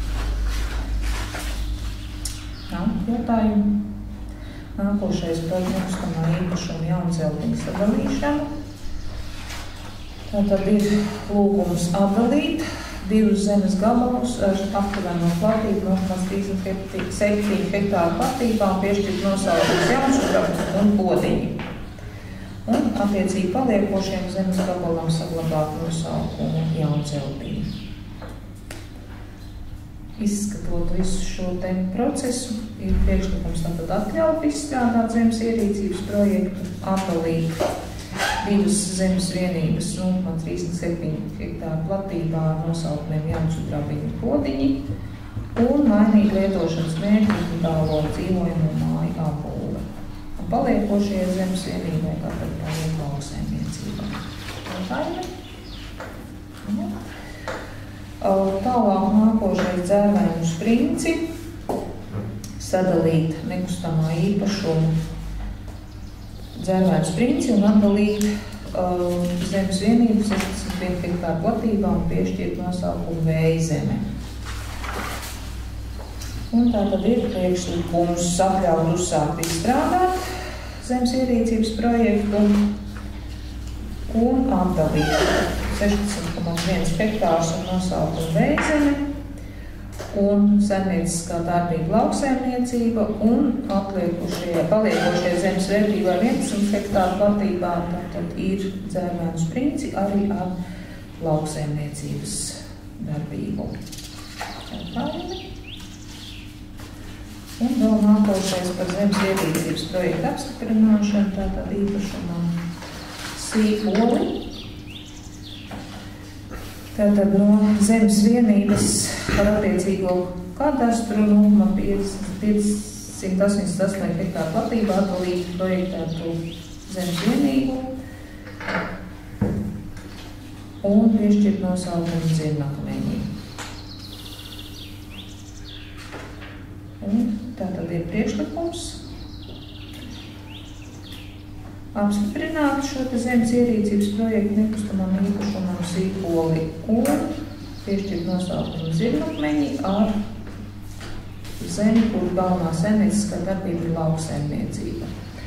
Jautājumi. Nākošais par nekustamā īpašuma jaunceltiņu sadalīšanu. Tātad ir lūgums atdalīt divus zemes gabalus ar aptuveno platību nulle komats trīsdesmit septiņi hektāru platībā un piešķirt nosaukumus Jaunsudraba un Podiņi. Un attiecīgi paliekošiem zemes gabalam saglabāt nosaukumu Jaunceltiņu. Izskatot visu šo te procesu, ir priekšlikums tātad atļaut izstrādāt zemes ierīcības projektu, atdalīt divas zemes vienības nulle komats trīsdesmit septiņi hektāru platībā ar nosaukumiem Jaunsudrabiņu un Podiņi un mainīt lietošanas mērķi individuālo dzīvojamo māju apbūve. Un paliekošie zemes vienībai tātad paliek lauksaimniecībā. Jautājumi? Ja. Tālāk nākošais dzērvēnu sprinci, sadalīt nekustamā īpašumu dzērvēnu sprinci un atdalīt uh, zemes vienību sešdesmit viens hektāru platībā un piešķirt nosaukumu Vējzeme. Un tā tad ir priekšlikums atļaut uzsākt izstrādāt zemes ierīcības projektu un atdalīt sešdesmit komats viens hektārs un nosaukumu Vējzeme un saimnieciskā darbība lauksaimniecība un atliekušie, paliekošie zemes vērtībā vienpadsmit hektāru platībā, tātad ir dzērvēnu sprinci arī ar lauksaimniecības darbību. Jautājumi? Un vēl nākošais par zemes ierīcības projektu apstiprināšanu, tātad īpašumam Sīpoli. Tātad no zemes vienības par attiecīgo kadastru nulle komats piecsimt astoņdesmit astoņi hektāru platībā atdalīt projektētu zemes vienību un piešķirt nosaukumu Dzirnakmeņi. Un tā tad ir priekšlikums apstiprināt šo te zemes ierīcības projektu nekustamam īpašumam Sīpoli un piešķirt nosaukumu Dzirnakmeņi ar zemi, kur galvenā saimnieciskā darbība ir lauksaimniecība.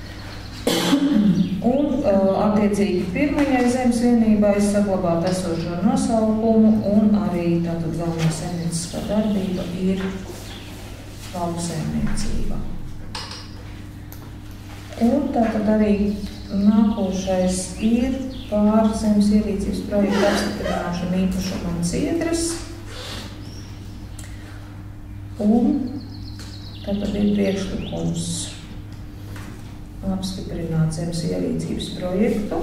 Un attiecīgi pirmajai zemes vienībai saglabāt esošo nosaukumu un arī tātad galvenā saimnieciskā darbība ir lauksaimniecība. Un tātad arī nākošais ir pār zemes ierīcības projektu apstiprināšanu īpašumam Ciedras. Un tātad ir priekšlikums apstiprināt zemes ierīcības projektu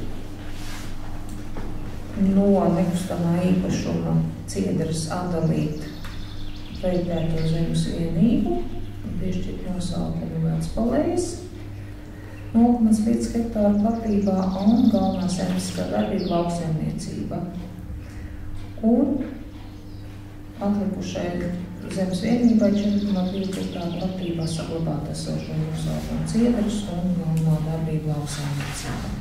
no nekustamā īpašuma Ciedras atdalīt projektēto zemes vienību un piešķirt nosaukumu Vecpalejs nulle komats pieci hektāru platībā un galvenā saimnieciskā darbība lauksaimniecība. Un atlikušai zemes vienībai četri komats divi hektāru platībā saglabāt esošo nosaukumu Ciedras un galvenā darbība lauksaimniecība.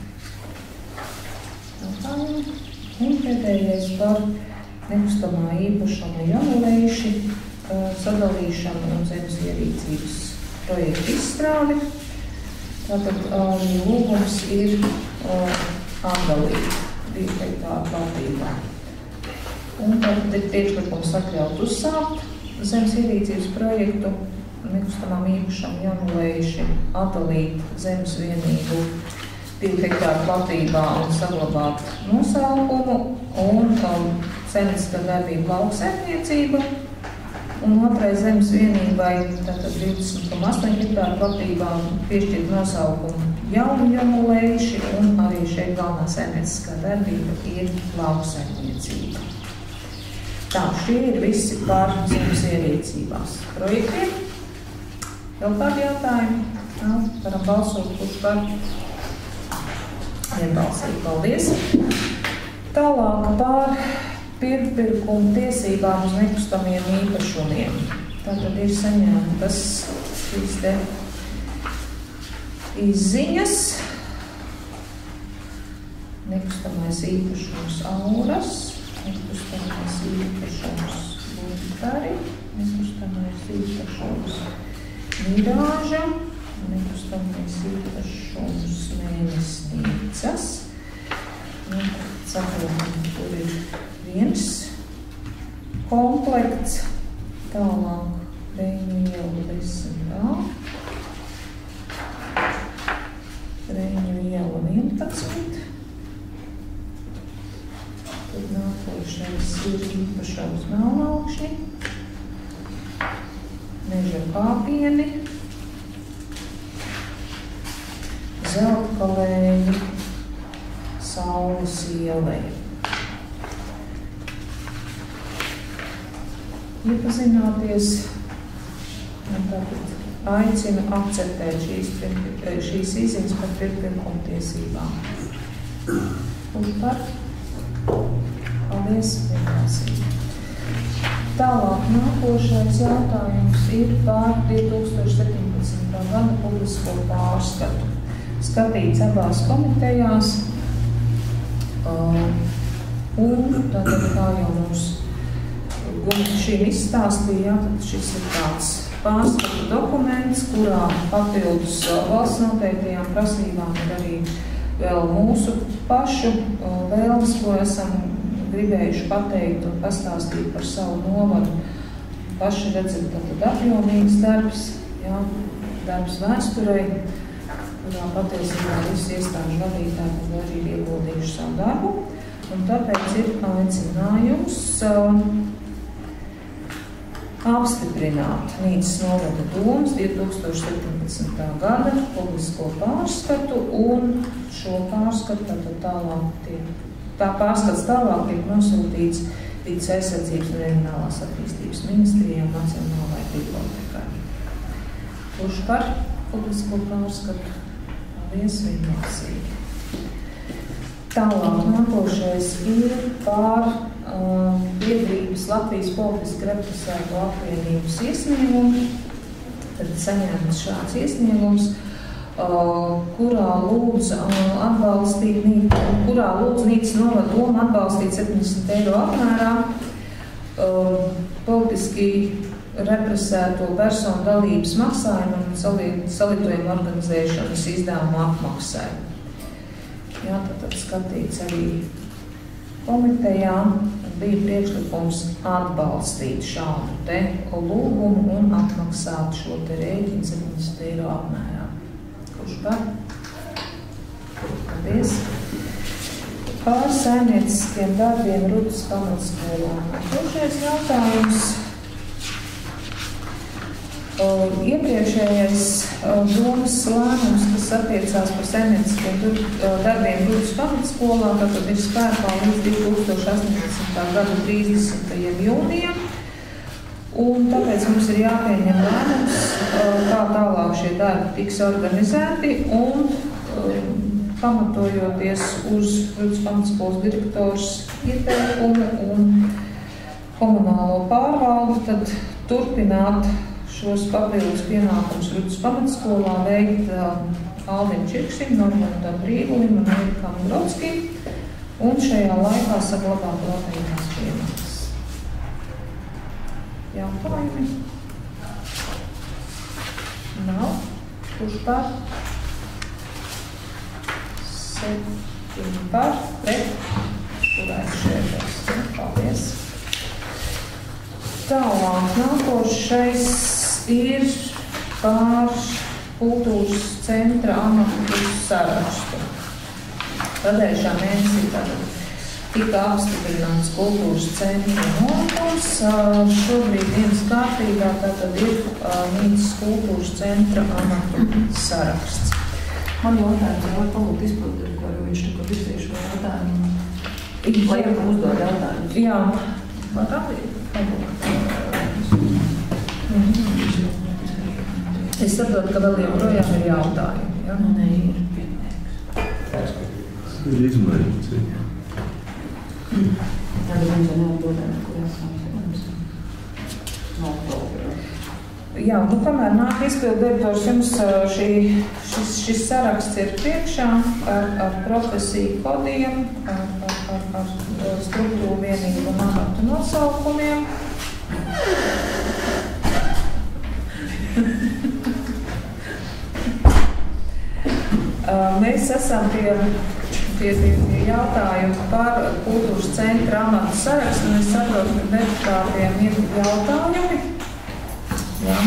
Un pēdējais par nekustamā īpašuma Januleiši sadalīšanu un zemes ierīcības projektu izstrādi. Tātad lūgums ir atdalīt divu hektāru platībā. Un tad ir priekšlikums atļaut uzsākt zemes ierīcības projektu nekustamām īpašam Januleiši atdalīt zemes vienību divu hektāru platībā un saglabāt nosaukumu un um, saimnieciskā darbība lauksaimniecība un otrai zemes vienībai tātad divdesmit komats astoņi hektāru platībā piešķirt nosaukumu Jaunu Januleiši un arī šeit galvenā saimnieciskā darbība ir lauksaimniecība. Tā, šie ir visi par zemes ierīcībās projektiem. Vēl kādi jautājumi? Jā, varam balsot, kurš par vienbalsīgi. Paldies. Tālāk par pirmpirkumu tiesībām uz nekustamiem īpašumiem. Tātad ir saņemtas šīs te izziņas. Nekustamais īpašums Auras. Nekustamais īpašums Buntari, nekustamais īpašums Mirāža, nekustamais īpašums Mēnesnīcas. Nu, saprotam, tur ir viens komplekts, tālāk Reņu iela desmit A, Reņu iela vienpadsmit. Tad nākošais ir īpašums Melnaukšņi, Meža kāpieni, Zeltkalēji, Saules ielai. Iepazināties, tātad aicinu akceptēt šīs, šīs izziņas par pirmpirkumu tiesībām. Kurš par? Paldies, vienbalsīgi. Tālāk nākošais jautājums ir par divi tūkstoši septiņpadsmitā gada publisko pārskatu. Skatīts abās komitejās, un tātad kā jau mums šīm izstāstīja, tad šis ir tāds pārskatu dokuments, kurā papildus valsts noteiktajām prasībām ir arī vēl mūsu pašu vēlmes, ko esam gribējuši pateikt un pastāstīt par savu novadu. Paši redzat, tātad apjomīgs darbs, jā, darbs vēsturei, kurā patiesībā visi iestāžu vadītāji arī ir ieguldījuši savu darbu. Un tāpēc ir aicinājums uh, apstiprināt Nīcas novada domas divi tūkstoši septiņpadsmitā gada publisko pārskatu un šo pārskatu tātad tālāk tiek. Tā pārskats tālāk tiek nosūtīts Vides aizsardzības un reģionālās attīstības ministrijām Nacionālajai bibliotekai. Kurš par publisko pārskatu? Paldies, vienbalsīgi. Tālāk nākošais ir par uh, biedrības Latvijas politiski represēto apvienības iesniegumu. Tad saņēmis šāds iesniegums, uh, kurā lūdz uh, atbalstīt, kurā lūdz Nīcas novada doma atbalstīt septiņdesmit eiro apmērā uh, politiski represēto personu dalības maksājumu un salītojumu organizēšanas izdevumu apmaksai. Jā, tad, tad skatīts arī komitejā, bija priekšlikums atbalstīt šādu te lūgumu un atmaksāt šo te rēķinu septiņdesmit eiro apmērā. Kurš par? Paldies. Par saimnieciskiem darbiem Rudus pamatskolā. Kuršais jautājums? Uh, iepriekšējais uh, domas lēmums, kas attiecās par saimnieciskiem darbiem Rudus pamatskolā, tātad ir spēkā līdz divi tūkstoši astoņpadsmitā gada trīsdesmitajam jūnijam, un tāpēc mums ir jāpieņem lēmums, uh, kā tālāk šie darbi tiks organizēti, un uh, pamatojoties uz Rudus pamatskolas direktors ieteikumu un komunālo pārvaldu, tad turpināt šos papildus pienākumus Rudus pamatskolā veikt uh, Aldim Čirkšim, Normandam Brīvulim un Erikam Brodskim, un šajā laikā saglabāt labējās pienākas. Jautājumi? Nav. Kurš par? Septiņi par, pret. Kurēs šeit? Paldies. Tālāk nākošais ir par kultūras centra amatu sarakstu. Pagājušā mēnesī tātad tika apstiprināts kultūras centra nometums. Šobrīd dienas kārtībā tātad ir Nīcas kultūras centra amatu saraksts. Man jautājums, vai palūgt izpildīt, jo viņš tikko izsīšu šo jautājumu. Lai jau uzdod jautājumus. Jā, varam palūgt. Es saprotu, ka vēl joprojām ir jautājumi. Ja? Nē, ir. Ir izmaiņas. Tāda viņš jau neatbildēja, kur esam saņems. Nav problēma. Jā, nu kamēr nāk izpildu direktors, jums šī, šis, šis saraksts ir priekšā ar, ar profesiju kodiem, ar, ar, ar, ar struktūru vienību un amatu nosaukumiem. Mēs esam pie, pie, pie, pie jautājumu par kultūras centra amatu sarakstu, un es saprotu, ka deputātiem ir jautājumi. Jā.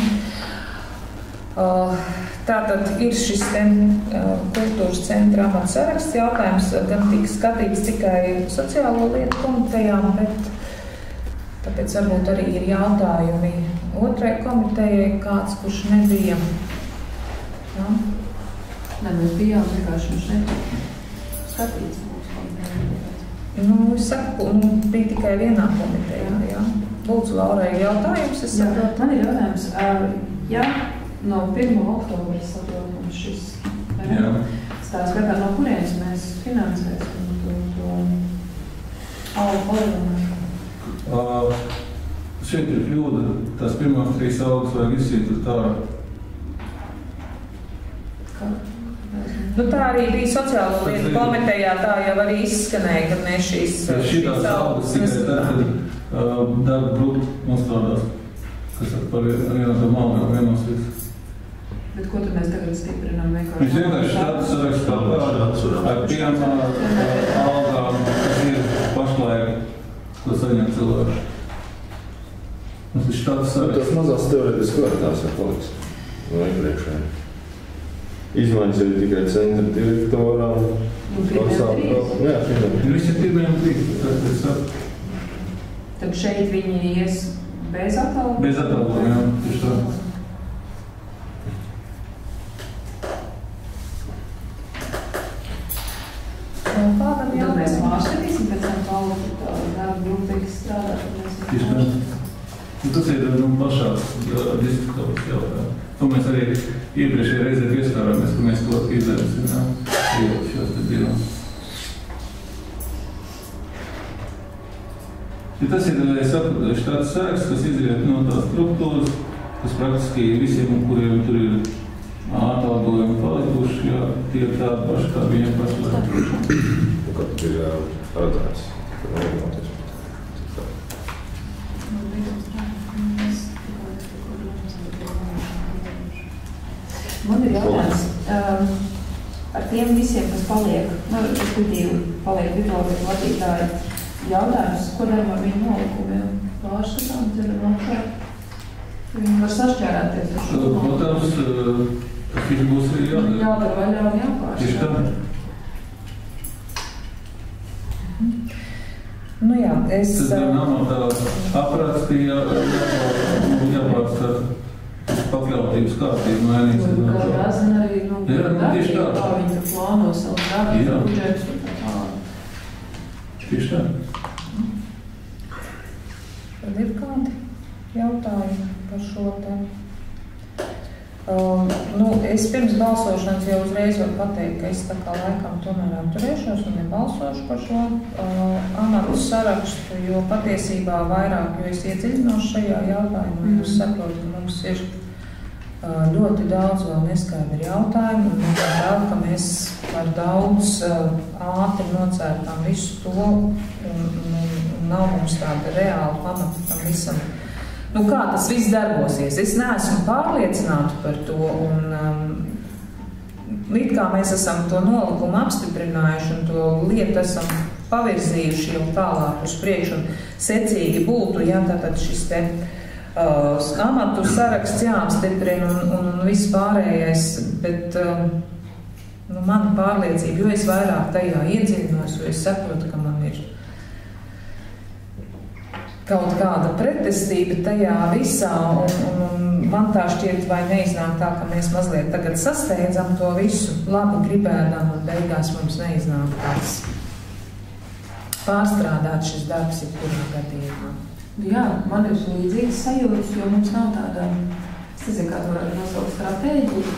Tātad ir šis ten, kultūras centra amatu saraksts. Jautājums gan tika skatīts tikai sociālo lietu komitejām, bet tāpēc varbūt arī ir jautājumi otrai komitejai, kāds, kurš nebija. Jā. Nē, mēs bijām vienkārši viņš netika skatīts mūsu komitejā. Nu, es saku, nu, bija tikai vienā komitejā, jā. Lūdzu, Laurai, jautājums, es saprotu. Man ir jautājums, ja no pirmā oktobra saprotam šis stāsts gadā, no kurienes mēs finansēsim to, to algu palielināšanu? Uh, šeit ir kļūda, tās pirmās trīs algas vajag izsīt uz tā. Kā? Nu, tā arī bija sociālo lietu komitejā, tā jau arī izskanēja, ka mēs šīs, šīs algas tikai tad, kad uh, darba grupa nostrādās, kas par vienu no malām vienosies. Bet ko tad mēs tagad stiprinām vienkārši? Viņš vienkārši šādu sarakstu tāpēc ar tiem uh, algām, kas ir pašlaik, ko saņem cilvēku. Mums ir šāds saraksts. Tas mazās teorētiski vērtās, ja paliks no iepriekšēji. Izmaiņas ir tikai centra direktorā. Un pirmajām Jā, pirmajām. Visi ir pirmajām trīs. Tad šeit viņi ies bez atalgojuma? Bez atalgojuma, jā, tieši tā. Kādam Tad mēs pārskatīsim pēc tam palūku darba grupu teiks strādāt. Tieši tā. Tas ir nu, pašās diskutavas jautājums. To mēs arī iepriekšējā reizē pieskārāmies, ka mēs to izdarīsim, jā, šos te dienās. Ja tas ir, es saprotu, tāds sēks, kas iziet no tās struktūras, kas praktiski visiem, kuriem tur ir atalgojumi palikuši, jā, tie ir tādi paši, kā viņiem pašlaik. Un kad ir paredzēts, ka nevienoties. Man ir jautājums um, ar tiem visiem, kas paliek, nu, respektīvi, paliek bibliotēku vadītāji, jautājums, ko daram ar viņu nolikumiem? Pārskatām, ceram apkārt. Viņi var sašķērēties ar šo nolikumu. Protams, tas viņš būs arī jādara. Jādara vaļā un jāpārskatām. Tieši tā. Nu jā, es... Tas gan nav tā aprāts, ka jā, jāpārskata pakļautības kārtību mainīs. Kā jāzina arī, nu, jā, nu, tieši tā. Kā viņi tā plāno savu darbību, budžetus un tā tā. Tieši tā. Tad ir kādi jautājumi par šo te? Uh, nu, es pirms balsošanas jau uzreiz varu pateikt, ka es tā kā laikam tomēr atturēšos un nebalsošu par šo uh, amatu sarakstu, jo patiesībā vairāk, jo es iedziļinos šajā jautājumā, mm. es saprotu, ka mums ir uh, ļoti daudz vēl neskaidri jautājumu, un vēl, ka mēs par daudz uh, ātri nocērtām visu to, un, un, un nav mums tāda reāla pamata tam visam. Nu, kā tas viss darbosies? Es neesmu pārliecināta par to, un um, it kā mēs esam to nolikumu apstiprinājuši un to lietu esam pavirzījuši jau tālāk uz priekšu, un secīgi būtu, ja tātad šis te uh, amatu saraksts jāapstiprina un, un, un viss pārējais, bet um, nu, mana pārliecība, jo es vairāk tajā iedziļinos, jo es saprotu, ka man ir kaut kāda pretestība tajā visā, un, un, un man tā šķiet, vai neiznāk tā, ka mēs mazliet tagad sasteidzam to visu, labi gribēdam, un beigās mums neiznāk tāds pārstrādāt šis darbs, ir kurā gadījumā. Jā, man ir līdzīgas sajūtas, jo mums nav tāda, es nezinu, kā to varētu nosaukt stratēģiju,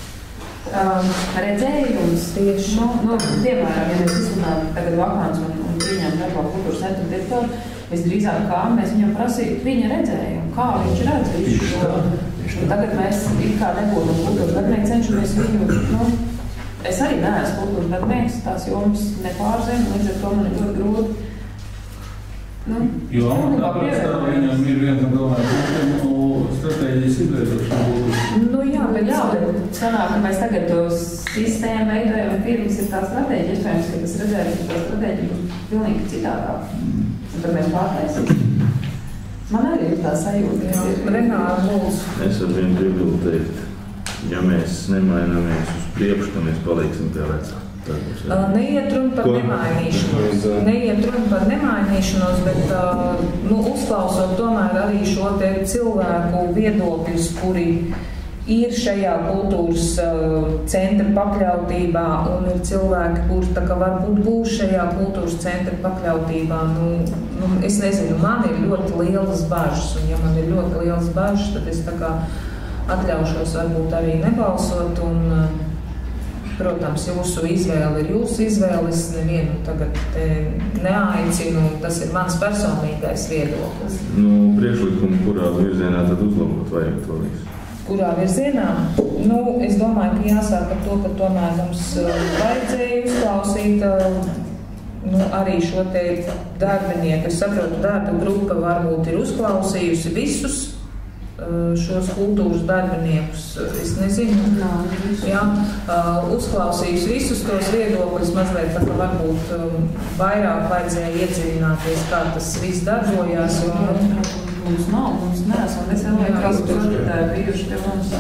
um, redzējums tieši, nu, nu, piemēram, ja mēs izrunājam tagad vakāns un, un viņam darbā kultūras centra direktoru, es drīzāk kā mēs viņam prasītu viņa redzējumu, kā viņš redz visu šo. Un tagad mēs it kā nebūtu kultūras darbinieki, cenšamies viņu, nu, es arī neesmu kultūras darbinieks, tās jomas nepārzinu, līdz ar to man ir ļoti grūti. Nu, jo tāpēc tā viņam ir viena no galvenajām punktiem stratēģijas izveidošana. Nu jā, bet jā, bet sanāk, ka mēs tagad to sistēmu veidojam, un pirms ir tā stratēģija, iespējams, ka tas redzējums, ka tā stratēģija būs pilnīgi citādāk. Un tad mēs pārtaisīsim. Man arī ir tā sajūta, ka ir Renāra lūdzu. Es ar vienu gribu teikt, ja mēs nemaināmies uz priekšu, tad mēs paliksim pie vecā. Neiet runa par nemainīšanos, neiet runa par nemainīšanos, bet uh, nu, uzklausot tomēr arī šo te cilvēku viedokļus, kuri ir šajā kultūras uh, centra pakļautībā, un ir cilvēki, kuri tā kā varbūt būs šajā kultūras centra pakļautībā. Nu, nu, es nezinu, man ir ļoti lielas bažas, un ja man ir ļoti lielas bažas, tad es tā kā atļaušos varbūt arī nebalsot, un, uh, protams, jūsu izvēle ir jūsu izvēle, es nevienu tagad te neaicinu, tas ir mans personīgais viedoklis. Nu, priekšlikumu, kurā virzienā tad uzlabot vajag to visu? Kurā virzienā? Nu, es domāju, ka jāsāk ar to, ka tomēr mums uh, vajadzēja uzklausīt uh, nu, arī šo te darbinieku. Es saprotu, darba grupa varbūt ir uzklausījusi visus uh, šos kultūras darbiniekus. Es nezinu, jā, uh, uzklausījusi visus tos viedokļus, mazliet tā kā varbūt um, vairāk vajadzēja iedziļināties, kā tas viss darbojās. Un, Mums nav, mums neesam, mēs vēl vajag kāds projektēju bijuši pie mums.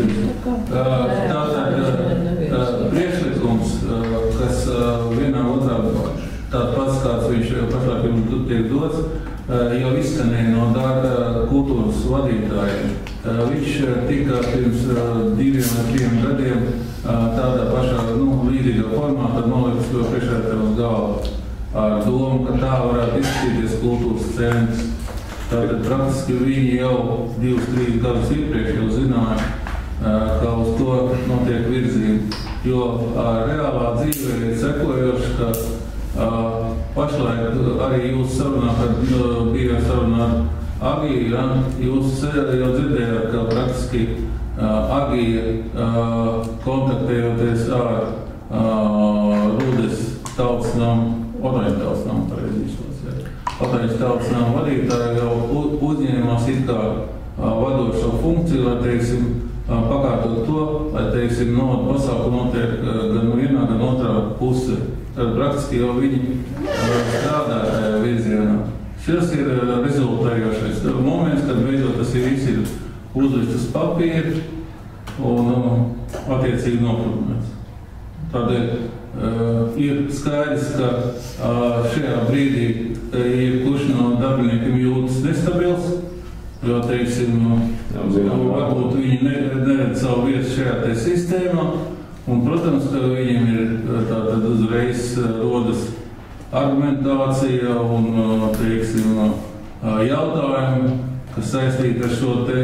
Tātad priekšlikums, kas vienā otrā tāds pats, kāds viņš pašlaik jums tiek dots, jau izskanēja no darba kultūras vadītājiem. Viņš tika pirms diviem vai trim gadiem tādā pašā, nu, līdzīgā formātā nolikus to priekšētāju uz galvu ar domu, ka tā varētu izskatīties kultūras centrs. Tātad praktiski viņi jau divus, trīs gadus iepriekš jau zināja, ka uz to notiek virzība. Jo reālā dzīve ir sekojoša, ka paš, pašlaik arī jūs sarunā, kad bija sarunā ar Agiju, ja, jūs jau dzirdējāt, ka praktiski uh, Agija uh, kontaktējoties ar uh, Rūdes tautas namu, Otaņas tautas namu, pareizīšos, ja. Otaņas tautas namu vadītāji jau uzņēmās it kā uh, vadošo funkciju, lai, teiksim, uh, pakārtot to, lai, teiksim, no pasākumu notiek uh, gan vienā, gan otrā pusē. Tad praktiski jau viņi uh, strādā tajā virzienā. Šis ir rezultējošais moments, kad beidzot tas ir viss ir uzlikt uz papīra un um, attiecīgi nopludināts. Tādēļ uh, ir skaidrs, ka uh, šajā brīdī uh, jebkurš no darbiniekiem jūtas nestabils, jo, teiksim, uh, varbūt viņi neredz savu vietu šajā te sistēmā, un, protams, ka viņiem ir tātad uzreiz uh, rodas argumentācija un, teiksim, jautājumi, kas saistīti ar šo te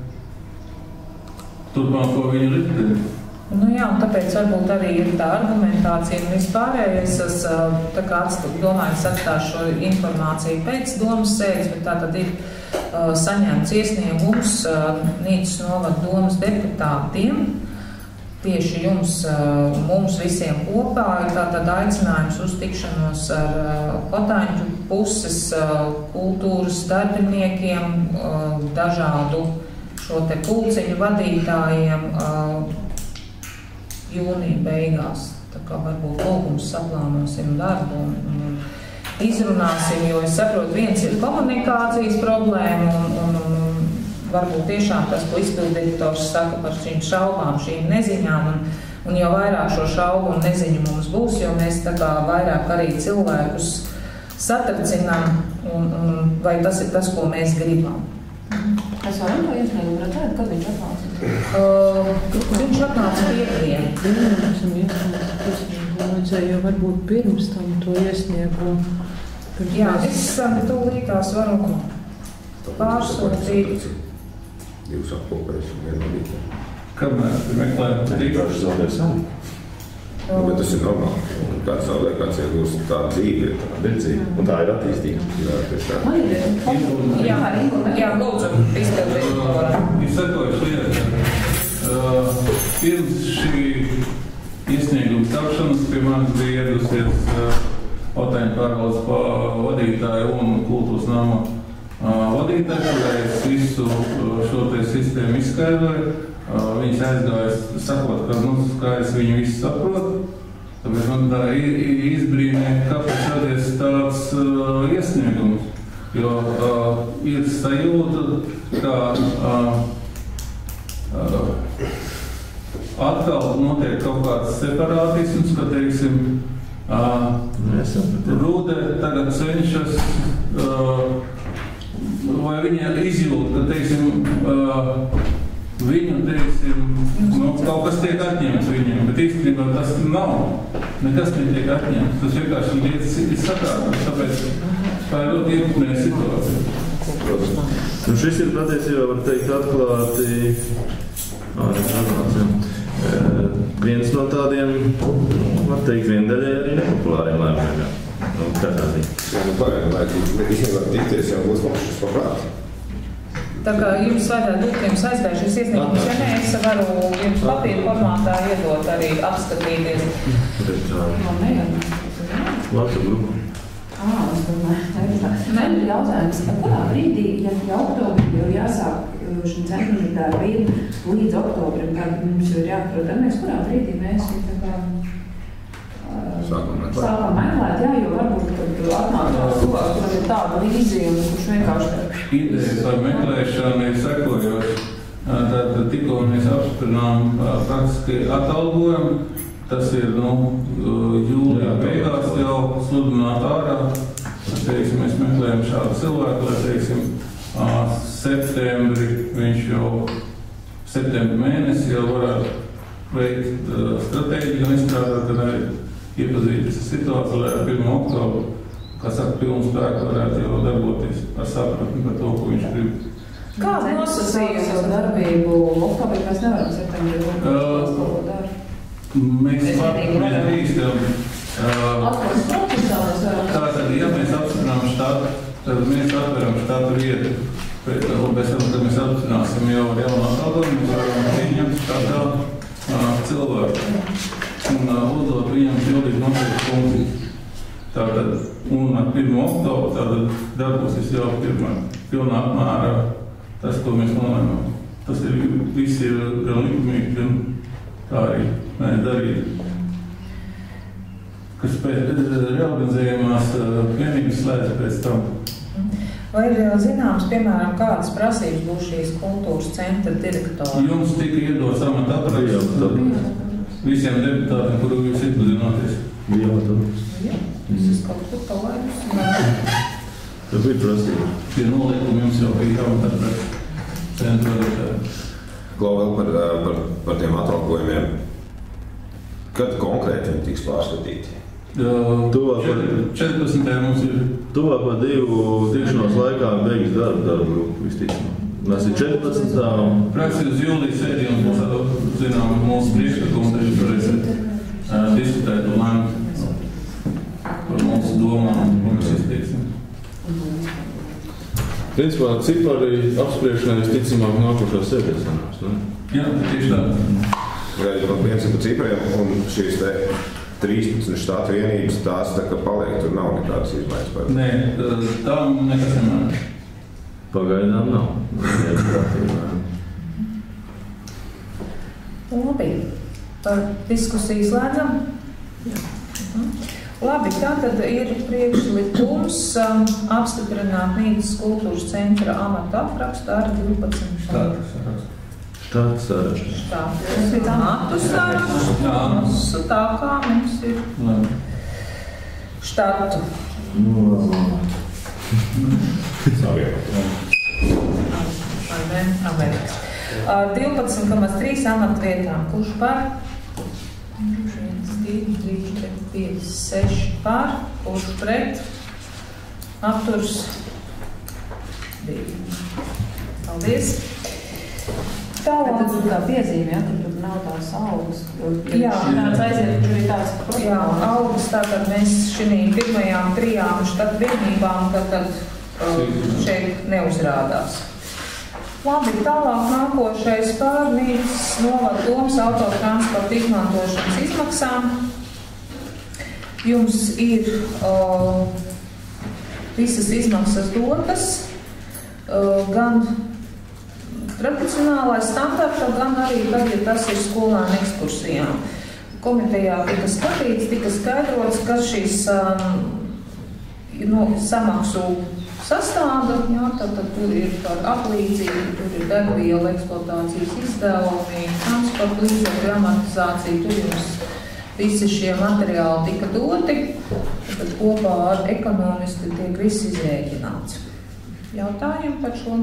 turpmāko viņu likteni. Nu jā, un tāpēc varbūt arī ir tā argumentācija un vispārējais. Es tā kā domāju, es atstāšu šo informāciju pēc domas sēdes, bet tā tad ir uh, saņemts iesniegums uh, Nīcas novada domas deputātiem. Tieši jums, mums visiem kopā ir tātad aicinājums uz tikšanos ar Otaņu puses kultūras darbiniekiem, dažādu šo te pulciņu vadītājiem jūnija beigās. Tā kā varbūt lūgums saplānosim darbu un, un izrunāsim, jo es saprotu, viens ir komunikācijas problēma un, un, un varbūt tiešām tas, ko izpilddirektors saka par šīm šaubām, šīm neziņām, un, un jau vairāk šo šaubu un neziņu mums būs, jo mēs tā kā vairāk arī cilvēkus satracinām, un, un vai tas ir tas, ko mēs gribam. Mēs varam to iesniegumu redzēt, kad viņš atnāca? Uh, viņš atnāca piekdien. Jā, esam iesniegumu, vajadzēja jau varbūt pirms tam to iesniegumu. Jā, es tūlītās varu pārsūtīt. Jūs apkopēs un vienu vadītāju. Kamēr meklējam vienkārši zaudē savu. Nu, bet tas ir normāli. Kāds zaudē, kāds ir uz tā dzīve, tā ir dzīve. Un tā ir attīstība. Jā, tas tā. Jā, jā, lūdzu, izpildīt. Ir sekojuši lieta. Pirms šī iesnieguma stāšanas pie manis bija ieradusies Otaņu pārvaldes vadītāja un kultūras nama vadītāji, kurai es visu šo te sistēmu izskaidroju. Viņas aizgājas, sakot, ka nu, skaidrs viņu visu saprot. Tāpēc man tā izbrīnē, kāpēc radies tāds uh, iesniegums. Jo uh, ir sajūta, ka uh, uh, atkal notiek kaut kāds separātisms, ka, teiksim, uh, Rūde tagad cenšas uh, vai viņa izjūt, ka, teiksim, uh, viņu, teiksim, nu, kaut kas tiek atņemts viņiem, bet īstenībā tas nav. Nekas netiek atņemts. Tas vienkārši lietas ir sakārtas, tāpēc tā ir ļoti ietekmēja situācija. Nu, šis ir patiesībā, var teikt, atklāti, uh, viens no tādiem, var teikt, viendaļai arī nepopulāriem lēmumiem. Nu, katrā ziņā. Jā, nu, pagaidām, lai visiem var tikties, jau būs mums šis paprāt. Tā kā jums vajadzētu būt jums aizgājušies iesniegums, ja ne, es varu jums papīra formātā iedot arī apskatīties. Man nejādās. Labi, grupa. Ā, es domāju, man ir jautājums, kurā brīdī, ja jau oktobrī jau jāsāk šim centrum darbību līdz oktobrim, kad mums jau ir jāatrod amēs, kurā brīdī mēs tā kā Sākam meklēt. Sākam meklēt, jā, jo varbūt, kad atnāk tās cilvēks, kuram ir tāda vīzija, un kurš vienkārši... Ideja par meklēšanu ir sekojoša. Tātad tikko mēs apstiprinām praktiski atalgojumu. Tas ir, nu, jūlijā beigās jau sludināt ārā. Teiksim, mēs meklējam šādu cilvēku, lai, teiksim, septembri, viņš jau septembri mēnesi jau varētu veikt stratēģiju un izstrādāt, gan arī iepazīties ar situāciju, lai ar pirmo oktobru, kā saka, pilnu spēku varētu jau darboties ar sapratni par to, ko viņš grib. Kāda nosacīja savu darbību oktobrī, mēs nevaram septembrī uh, mēs drīkstam. Atklāts procesā mēs varam. Tātad, ja at, tad mēs atveram štātu vietu. Pēc tam, kad mēs apzināsim jau ar jaunu atalgojumu, mēs varam pieņemt štātā uh, cilvēku un uh, uzdot viņam pildīt noteikti funkciju. Tātad, un ar pirmo oktobru tātad darbosies jau pirmā, pilnā apmērā tas, ko mēs nolēmām. Tas ir, viss ir gan likumīgi, gan tā arī mēs darīt. Kas pēc reorganizējumās vienības slēdz pēc tam. Vai ir zināms, piemēram, kādas prasības būs šīs kultūras centra direktora? Jums tika iedots amata apraksts visiem deputātiem, kuru jūs iepazīstināties. Jā, tad. Jā, es esmu kaut kur palaidus. Tas bija prasība. Pie nolikuma jums jau bija amata apraksts centra direktora. Klau vēl par, par, par tiem atalgojumiem. Kad konkrēti viņi tiks pārskatīti? četrpadsmitajā mums ir. Tuvāk par divu tikšanos laikā beigas darbu darbu grupu visticamāk. Mēs ir četrpadsmitā Praksi uz jūlijas sēdī un būs, zinām, mūsu priekšlikumu, tad jūs varēsiet uh, diskutēt un lēmt par mūsu domām, ko mēs izteiksim. Principā cipari apspriešanai visticamāk nākošā sēdē sanāks, ne? Jā, tieši tā. Jā, ja viens ir par cipriem un šīs te trīspadsmit štātu vienības, tās tā kā paliek, tur nav nekādas izmaiņas par. Nē, tā nekas nemēr. Pagaidām nav. Labi, par diskusiju slēdzam? Jā. Labi, tātad ir priekšlikums um, apstiprināt Nīcas kultūras centra amata aprakstu ar divpadsmit Tātad. Štāts saraksts. Štāts ir amatu saraksts, tā kā mums ir štatu. Vai ne? Amerikas. divpadsmit komats trīs amatu vietām. Kurš par? viens, divi, trīs, četri, pieci, seši par. Kurš pret? Apturs. divi. Paldies. Tālāk. Tad tur tā piezīme, ja, ka tur nav tās algas. Jā. Tāds aiziet, tur ir tāds protokols. Jā, algas tātad mēs šinī pirmajām trijām štatu vienībām tātad šeit neuzrādās. Labi, tālāk nākošais par Nīcas novada domas autotransporta izmantošanas izmaksām. Jums ir uh, visas izmaksas dotas, uh, gan tradicionālais standarta, gan arī tad, ja tas ir skolēnu ekskursijām. Komitejā tika skatīts, tika skaidrots, ka šīs um, no, samaksu sastāda, jā, tad, tad tur ir par aplīdzību, tur ir degviela eksploatācijas izdevumi, transporta līdzekļu amortizācija, tur jums visi šie materiāli tika doti, tad kopā ar ekonomisti tiek viss izrēķināts. Jautājumi par šo?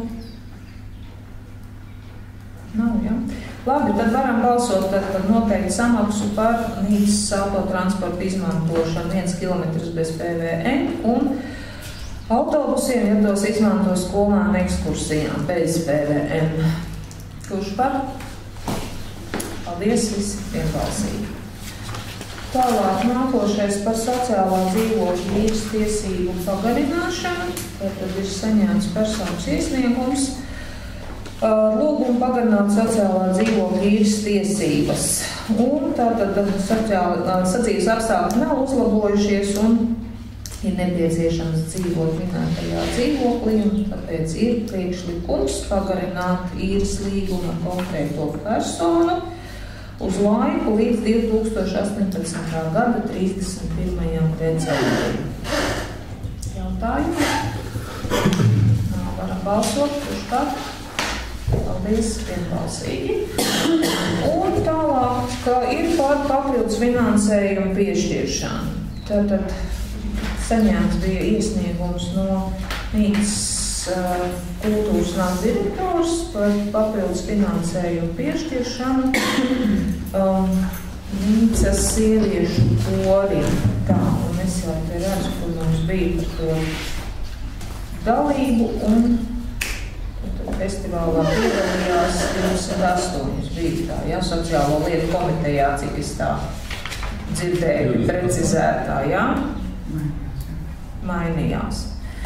Nav, jā. Labi, tad varam balsot tad, tad noteikti samaksu par Nīcas autotransporta izmantošanu viens kilometrs bez P V N un autobusiem, ja tos izmanto skolēnu ekskursijām bez P V N. Kurš par? Paldies, visi vienbalsīgi. Tālāk nākošais par sociālā dzīvokļa īres tiesību pagarināšanu. Tad ir saņēmts personas iesniegums. Lūgumu pagarināt sociālā dzīvokļa īres tiesības. Un tātad sadzīves apstākļi nav uzlabojušies un ir nepieciešams dzīvot minētajā dzīvoklī, un tāpēc ir priekšlikums pagarināt īres līgumu ar konkrēto personu uz laiku līdz divi tūkstoši astoņpadsmitā gada trīsdesmit pirmajam decembrim. Jautājumi? Nā, varam balsot, kurš par? Paldies, vienbalsīgi. Un tālāk, ka ir par papildus finansējumu piešķiršanu. Tātad saņēmts bija iesniegums no Nīcas uh, kultūras nāca direktors par papildus finansējumu piešķiršanu um, Nīcas sieviešu koriem. Tā, un es jau te redzu, kur mums bija par to dalību un festivālā piedalījās divdesmit astoņi bija tā, jā, sociālo lietu komitejā, cik es tā dzirdēju, precizētā, jā, mainījās.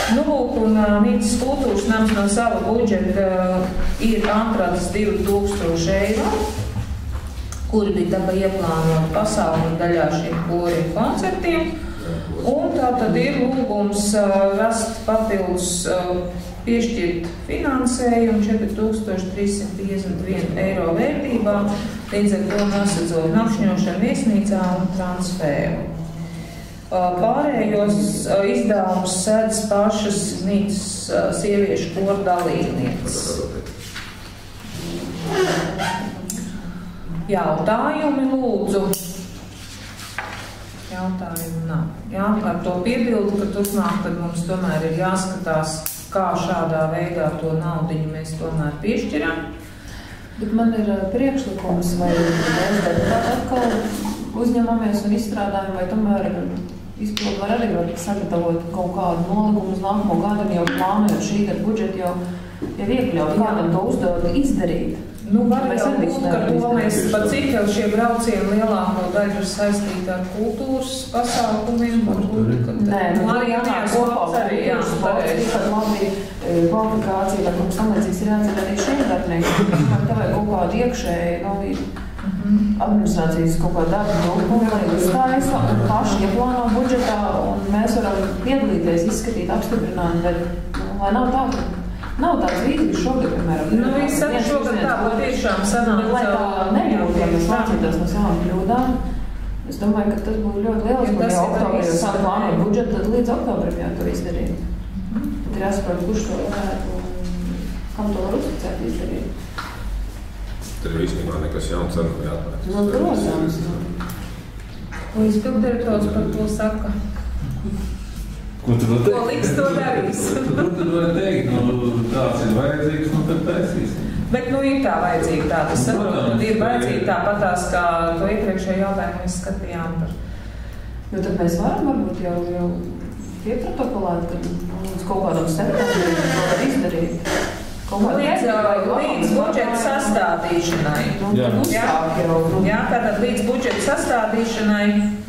Nu, lūk, un Nīcas kultūras nams no sava budžeta ir atradis divi tūkstoši eiro, kuri bija tā ieplānot pasākumu daļā šiem koriem koncertiem. Un tā tad ir lūgums rast papildus piešķirt finansējumu četri tūkstoši trīs simti piecdesmit viena eiro vērtībā, līdz ar to nosedzot nakšņošanu viesnīcā un transferu. Pārējos izdevumus sēdz pašas Nīcas sieviešu koru dalībnieces. Jautājumi lūdzu. Jautājumi nav. Jā, ar to piebildu, ka turpmāk tad mums tomēr ir jāskatās, kā šādā veidā to naudiņu mēs tomēr piešķiram. Bet man ir priekšlikums, vai mēs deputāti atkal uzņemamies un izstrādājam, vai tomēr izpildu var arī var sagatavot kaut kādu nolikumu uz nākamo gadu, jau plānojot šī gada budžetu, jau, jau iekļaut kādam to uzdot izdarīt. Nu, var jau būt, ka to mēs, pa cik jau šie braucieni lielāko daļu ir saistīti ar kultūras pasākumiem, varbūt, ka Nē, nu, arī jāņem sports arī, jā, pareizi. Tikpat labi kvalifikācija, vai mums samēcīgs ir jāatcer arī šeit darbnieki. Tā vai kaut kādu iekšēji, nu, administrācijas kaut kādu darbu, nu, arī uzstājas un paši ieplāno budžetā, un mēs varam piedalīties, izskatīt, apstiprināt, bet, nu, lai nav tā, ka nav tāds vīzijas šogad, piemēram. Nu, es saku šogad tā, bet tiešām sanāca. Lai tā nebūtu, ja mēs mācītos no savām kļūdām, es domāju, ka tas būtu ļoti liels, ja jau oktobrī jau sāk plānot budžetu, tad līdz oktobrim jau to izdarīt. Tad ir jāsaprot, kurš to varētu, kam to var uzticēt izdarīt. Tad īstenībā nekas jauns ar to jāatpēc. Nu, protams. Un izpilddirektors par to saka. Ko tu vēl teikt? Ko liks to darīs? Tur tad var teikt, nu, tāds ir vajadzīgs, nu, tad taisīsim. Bet, nu, ir tā vajadzīga tā, tas saprot, tad ir vajadzīga tāpatās, kā to iepriekšējo jautājumu mēs skatījām par. Jo tad mēs varam varbūt jau, jau pieprotokolēt, ka līdz kaut kādam septembrim to var izdarīt. Līdz, līdz budžeta sastādīšanai. Nu, tad uzsāk jau. Jā, tātad līdz budžeta sastādīšanai.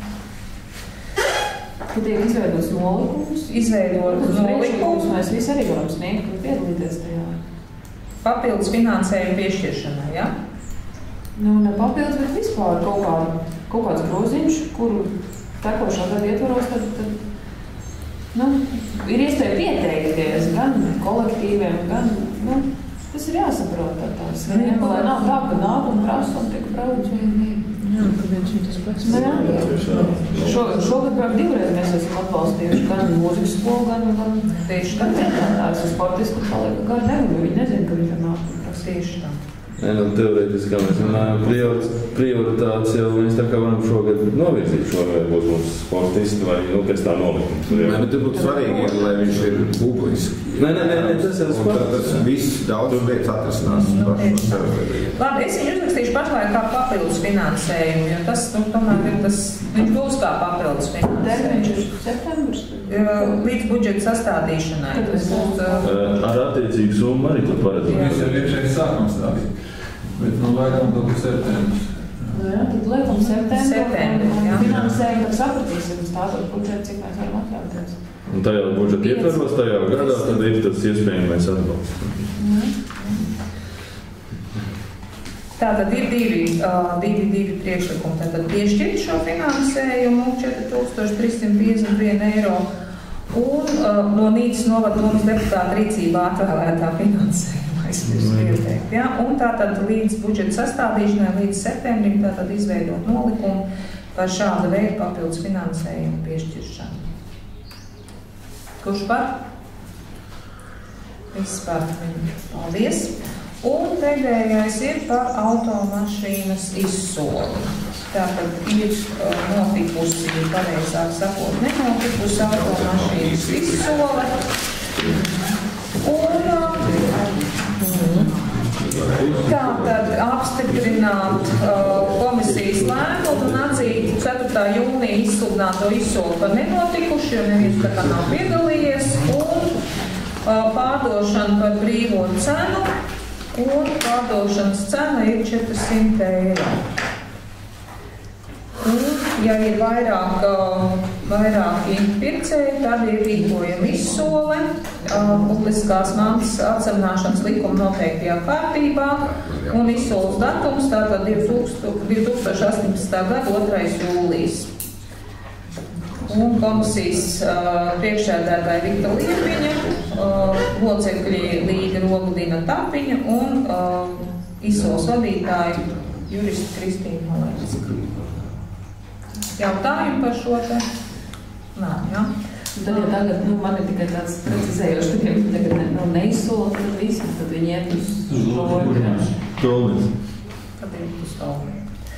Kad tiek izveidots nolikums, Izveidot nolikums, mēs visi arī varam sniegt un piedalīties tajā. Papildus finansējumu piešķiršanai, jā? Nu, ne papildus, bet vispār kaut, kā, kaut kāds groziņš, kuru tekošā gada ietvaros, tad, tad nu, ir iespēja pieteikties gan kolektīviem, gan, nu, tas ir jāsaprot ar tās vieniem, lai nav tā, ka nāk un prasa un tiek brauc vienīgi. Jā, kāpēc viņi tas prasa? Nu, jā. Šogad, šogad brāk divreiz mēs esam atbalstījuši gan mūzikas skolu, gan, gan tieši gan vienkārtās sportisku paliek gar nevaru, viņi nezina, ka viņi tam nāk un prasa tieši tā. Nē, nu, teorētiski, kā mēs runājam, prioritātes jau mēs tā kā varam šogad novirzīt šo, vai būs mums sportisti vai, nu, pēc tā nolikums. Nē, bet te būtu svarīgi, lai viņš ir publiski. Nē, nē, nē, tas ir sports. Un tad tas viss daudz lietas atrasinās. Labi, es viņu uzrakstīšu pašlaik kā papildus finansējumu, jo tas, nu, tomēr ir tas, viņš būs kā papildus finansējums. Termiņš ir septembris? Līdz budžeta sastādīšanai. Tas būs, ar attiecīgu summu arī tur paredzēt. Mēs jau iekšēji sākam stādīt, bet nu laikam kaut kur septembris. Nu jā, tad liekam septembri. Septembri, jā. Finansējumu tad sapratīsim, stātot budžetu, cik mēs varam atļauties. Un tajā budžeta ietvaros, tajā gadā, tad ir tas iespējamais atbalsts. Tātad ir divi, uh, divi, divi priekšlikumi. Tātad piešķirt šo finansējumu četri tūkstoši trīs simti piecdesmit viena eiro un uh, no Nīcas novada domas deputāta rīcībā atvēlētā finansējuma aizpirst pieteikt. Ja? Un tātad līdz budžeta sastādīšanai, līdz septembrim, tātad izveidot nolikumu par šāda veida papildus finansējumu piešķiršanu. Kurš par? Viss par viņu. Paldies! Un pēdējais ir par automašīnas izsoli. Tātad ir uh, notikusi, pareizāk sakot, nenotikusi automašīnas izsole. Un uh, tātad apstiprināt uh, komisijas lēmumu un atzīt ceturtā jūnija izsludināto izsoli par nenotikuši, jo neviens tā kā nav piedalījies. Un uh, pārdošana par brīvo cenu. Un pārdošanas cena ir četri simti eiro. Un, ja ir vairāk uh, vairāki pircēji, tad ir rīkojama izsole, publiskās mantas atsamināšanas likuma noteiktajā kārtībā un izsoles datums tātad divi tūkstoši astoņpadsmitā gada otrais jūlijas. Un komisijas uh, priekšsēdētāja Vita Liepiņa, uh, locekļi Līga Rogadina Tapiņa un uh, izsoles vadītāja jurista Kristīna Malēns. Jautājumi par šo te? Nā, jā. Tad, ja tagad, nu, man ir tikai tāds precizējošs, ka viņi tagad ne, nu, neizsola, tad visi, tad viņi iet uz Tolmins. Tad ir uz Tolmins.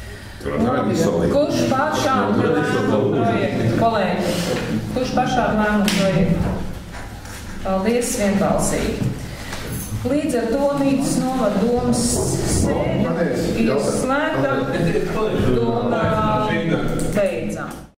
Kurš par šādu lēmumu projektu, kolēģi? Kurš par šādu lēmumu projektu? Paldies, vienbalsīgi. Līdz ar to Mītas novada domas sēde ir slēgta, doma beidzam.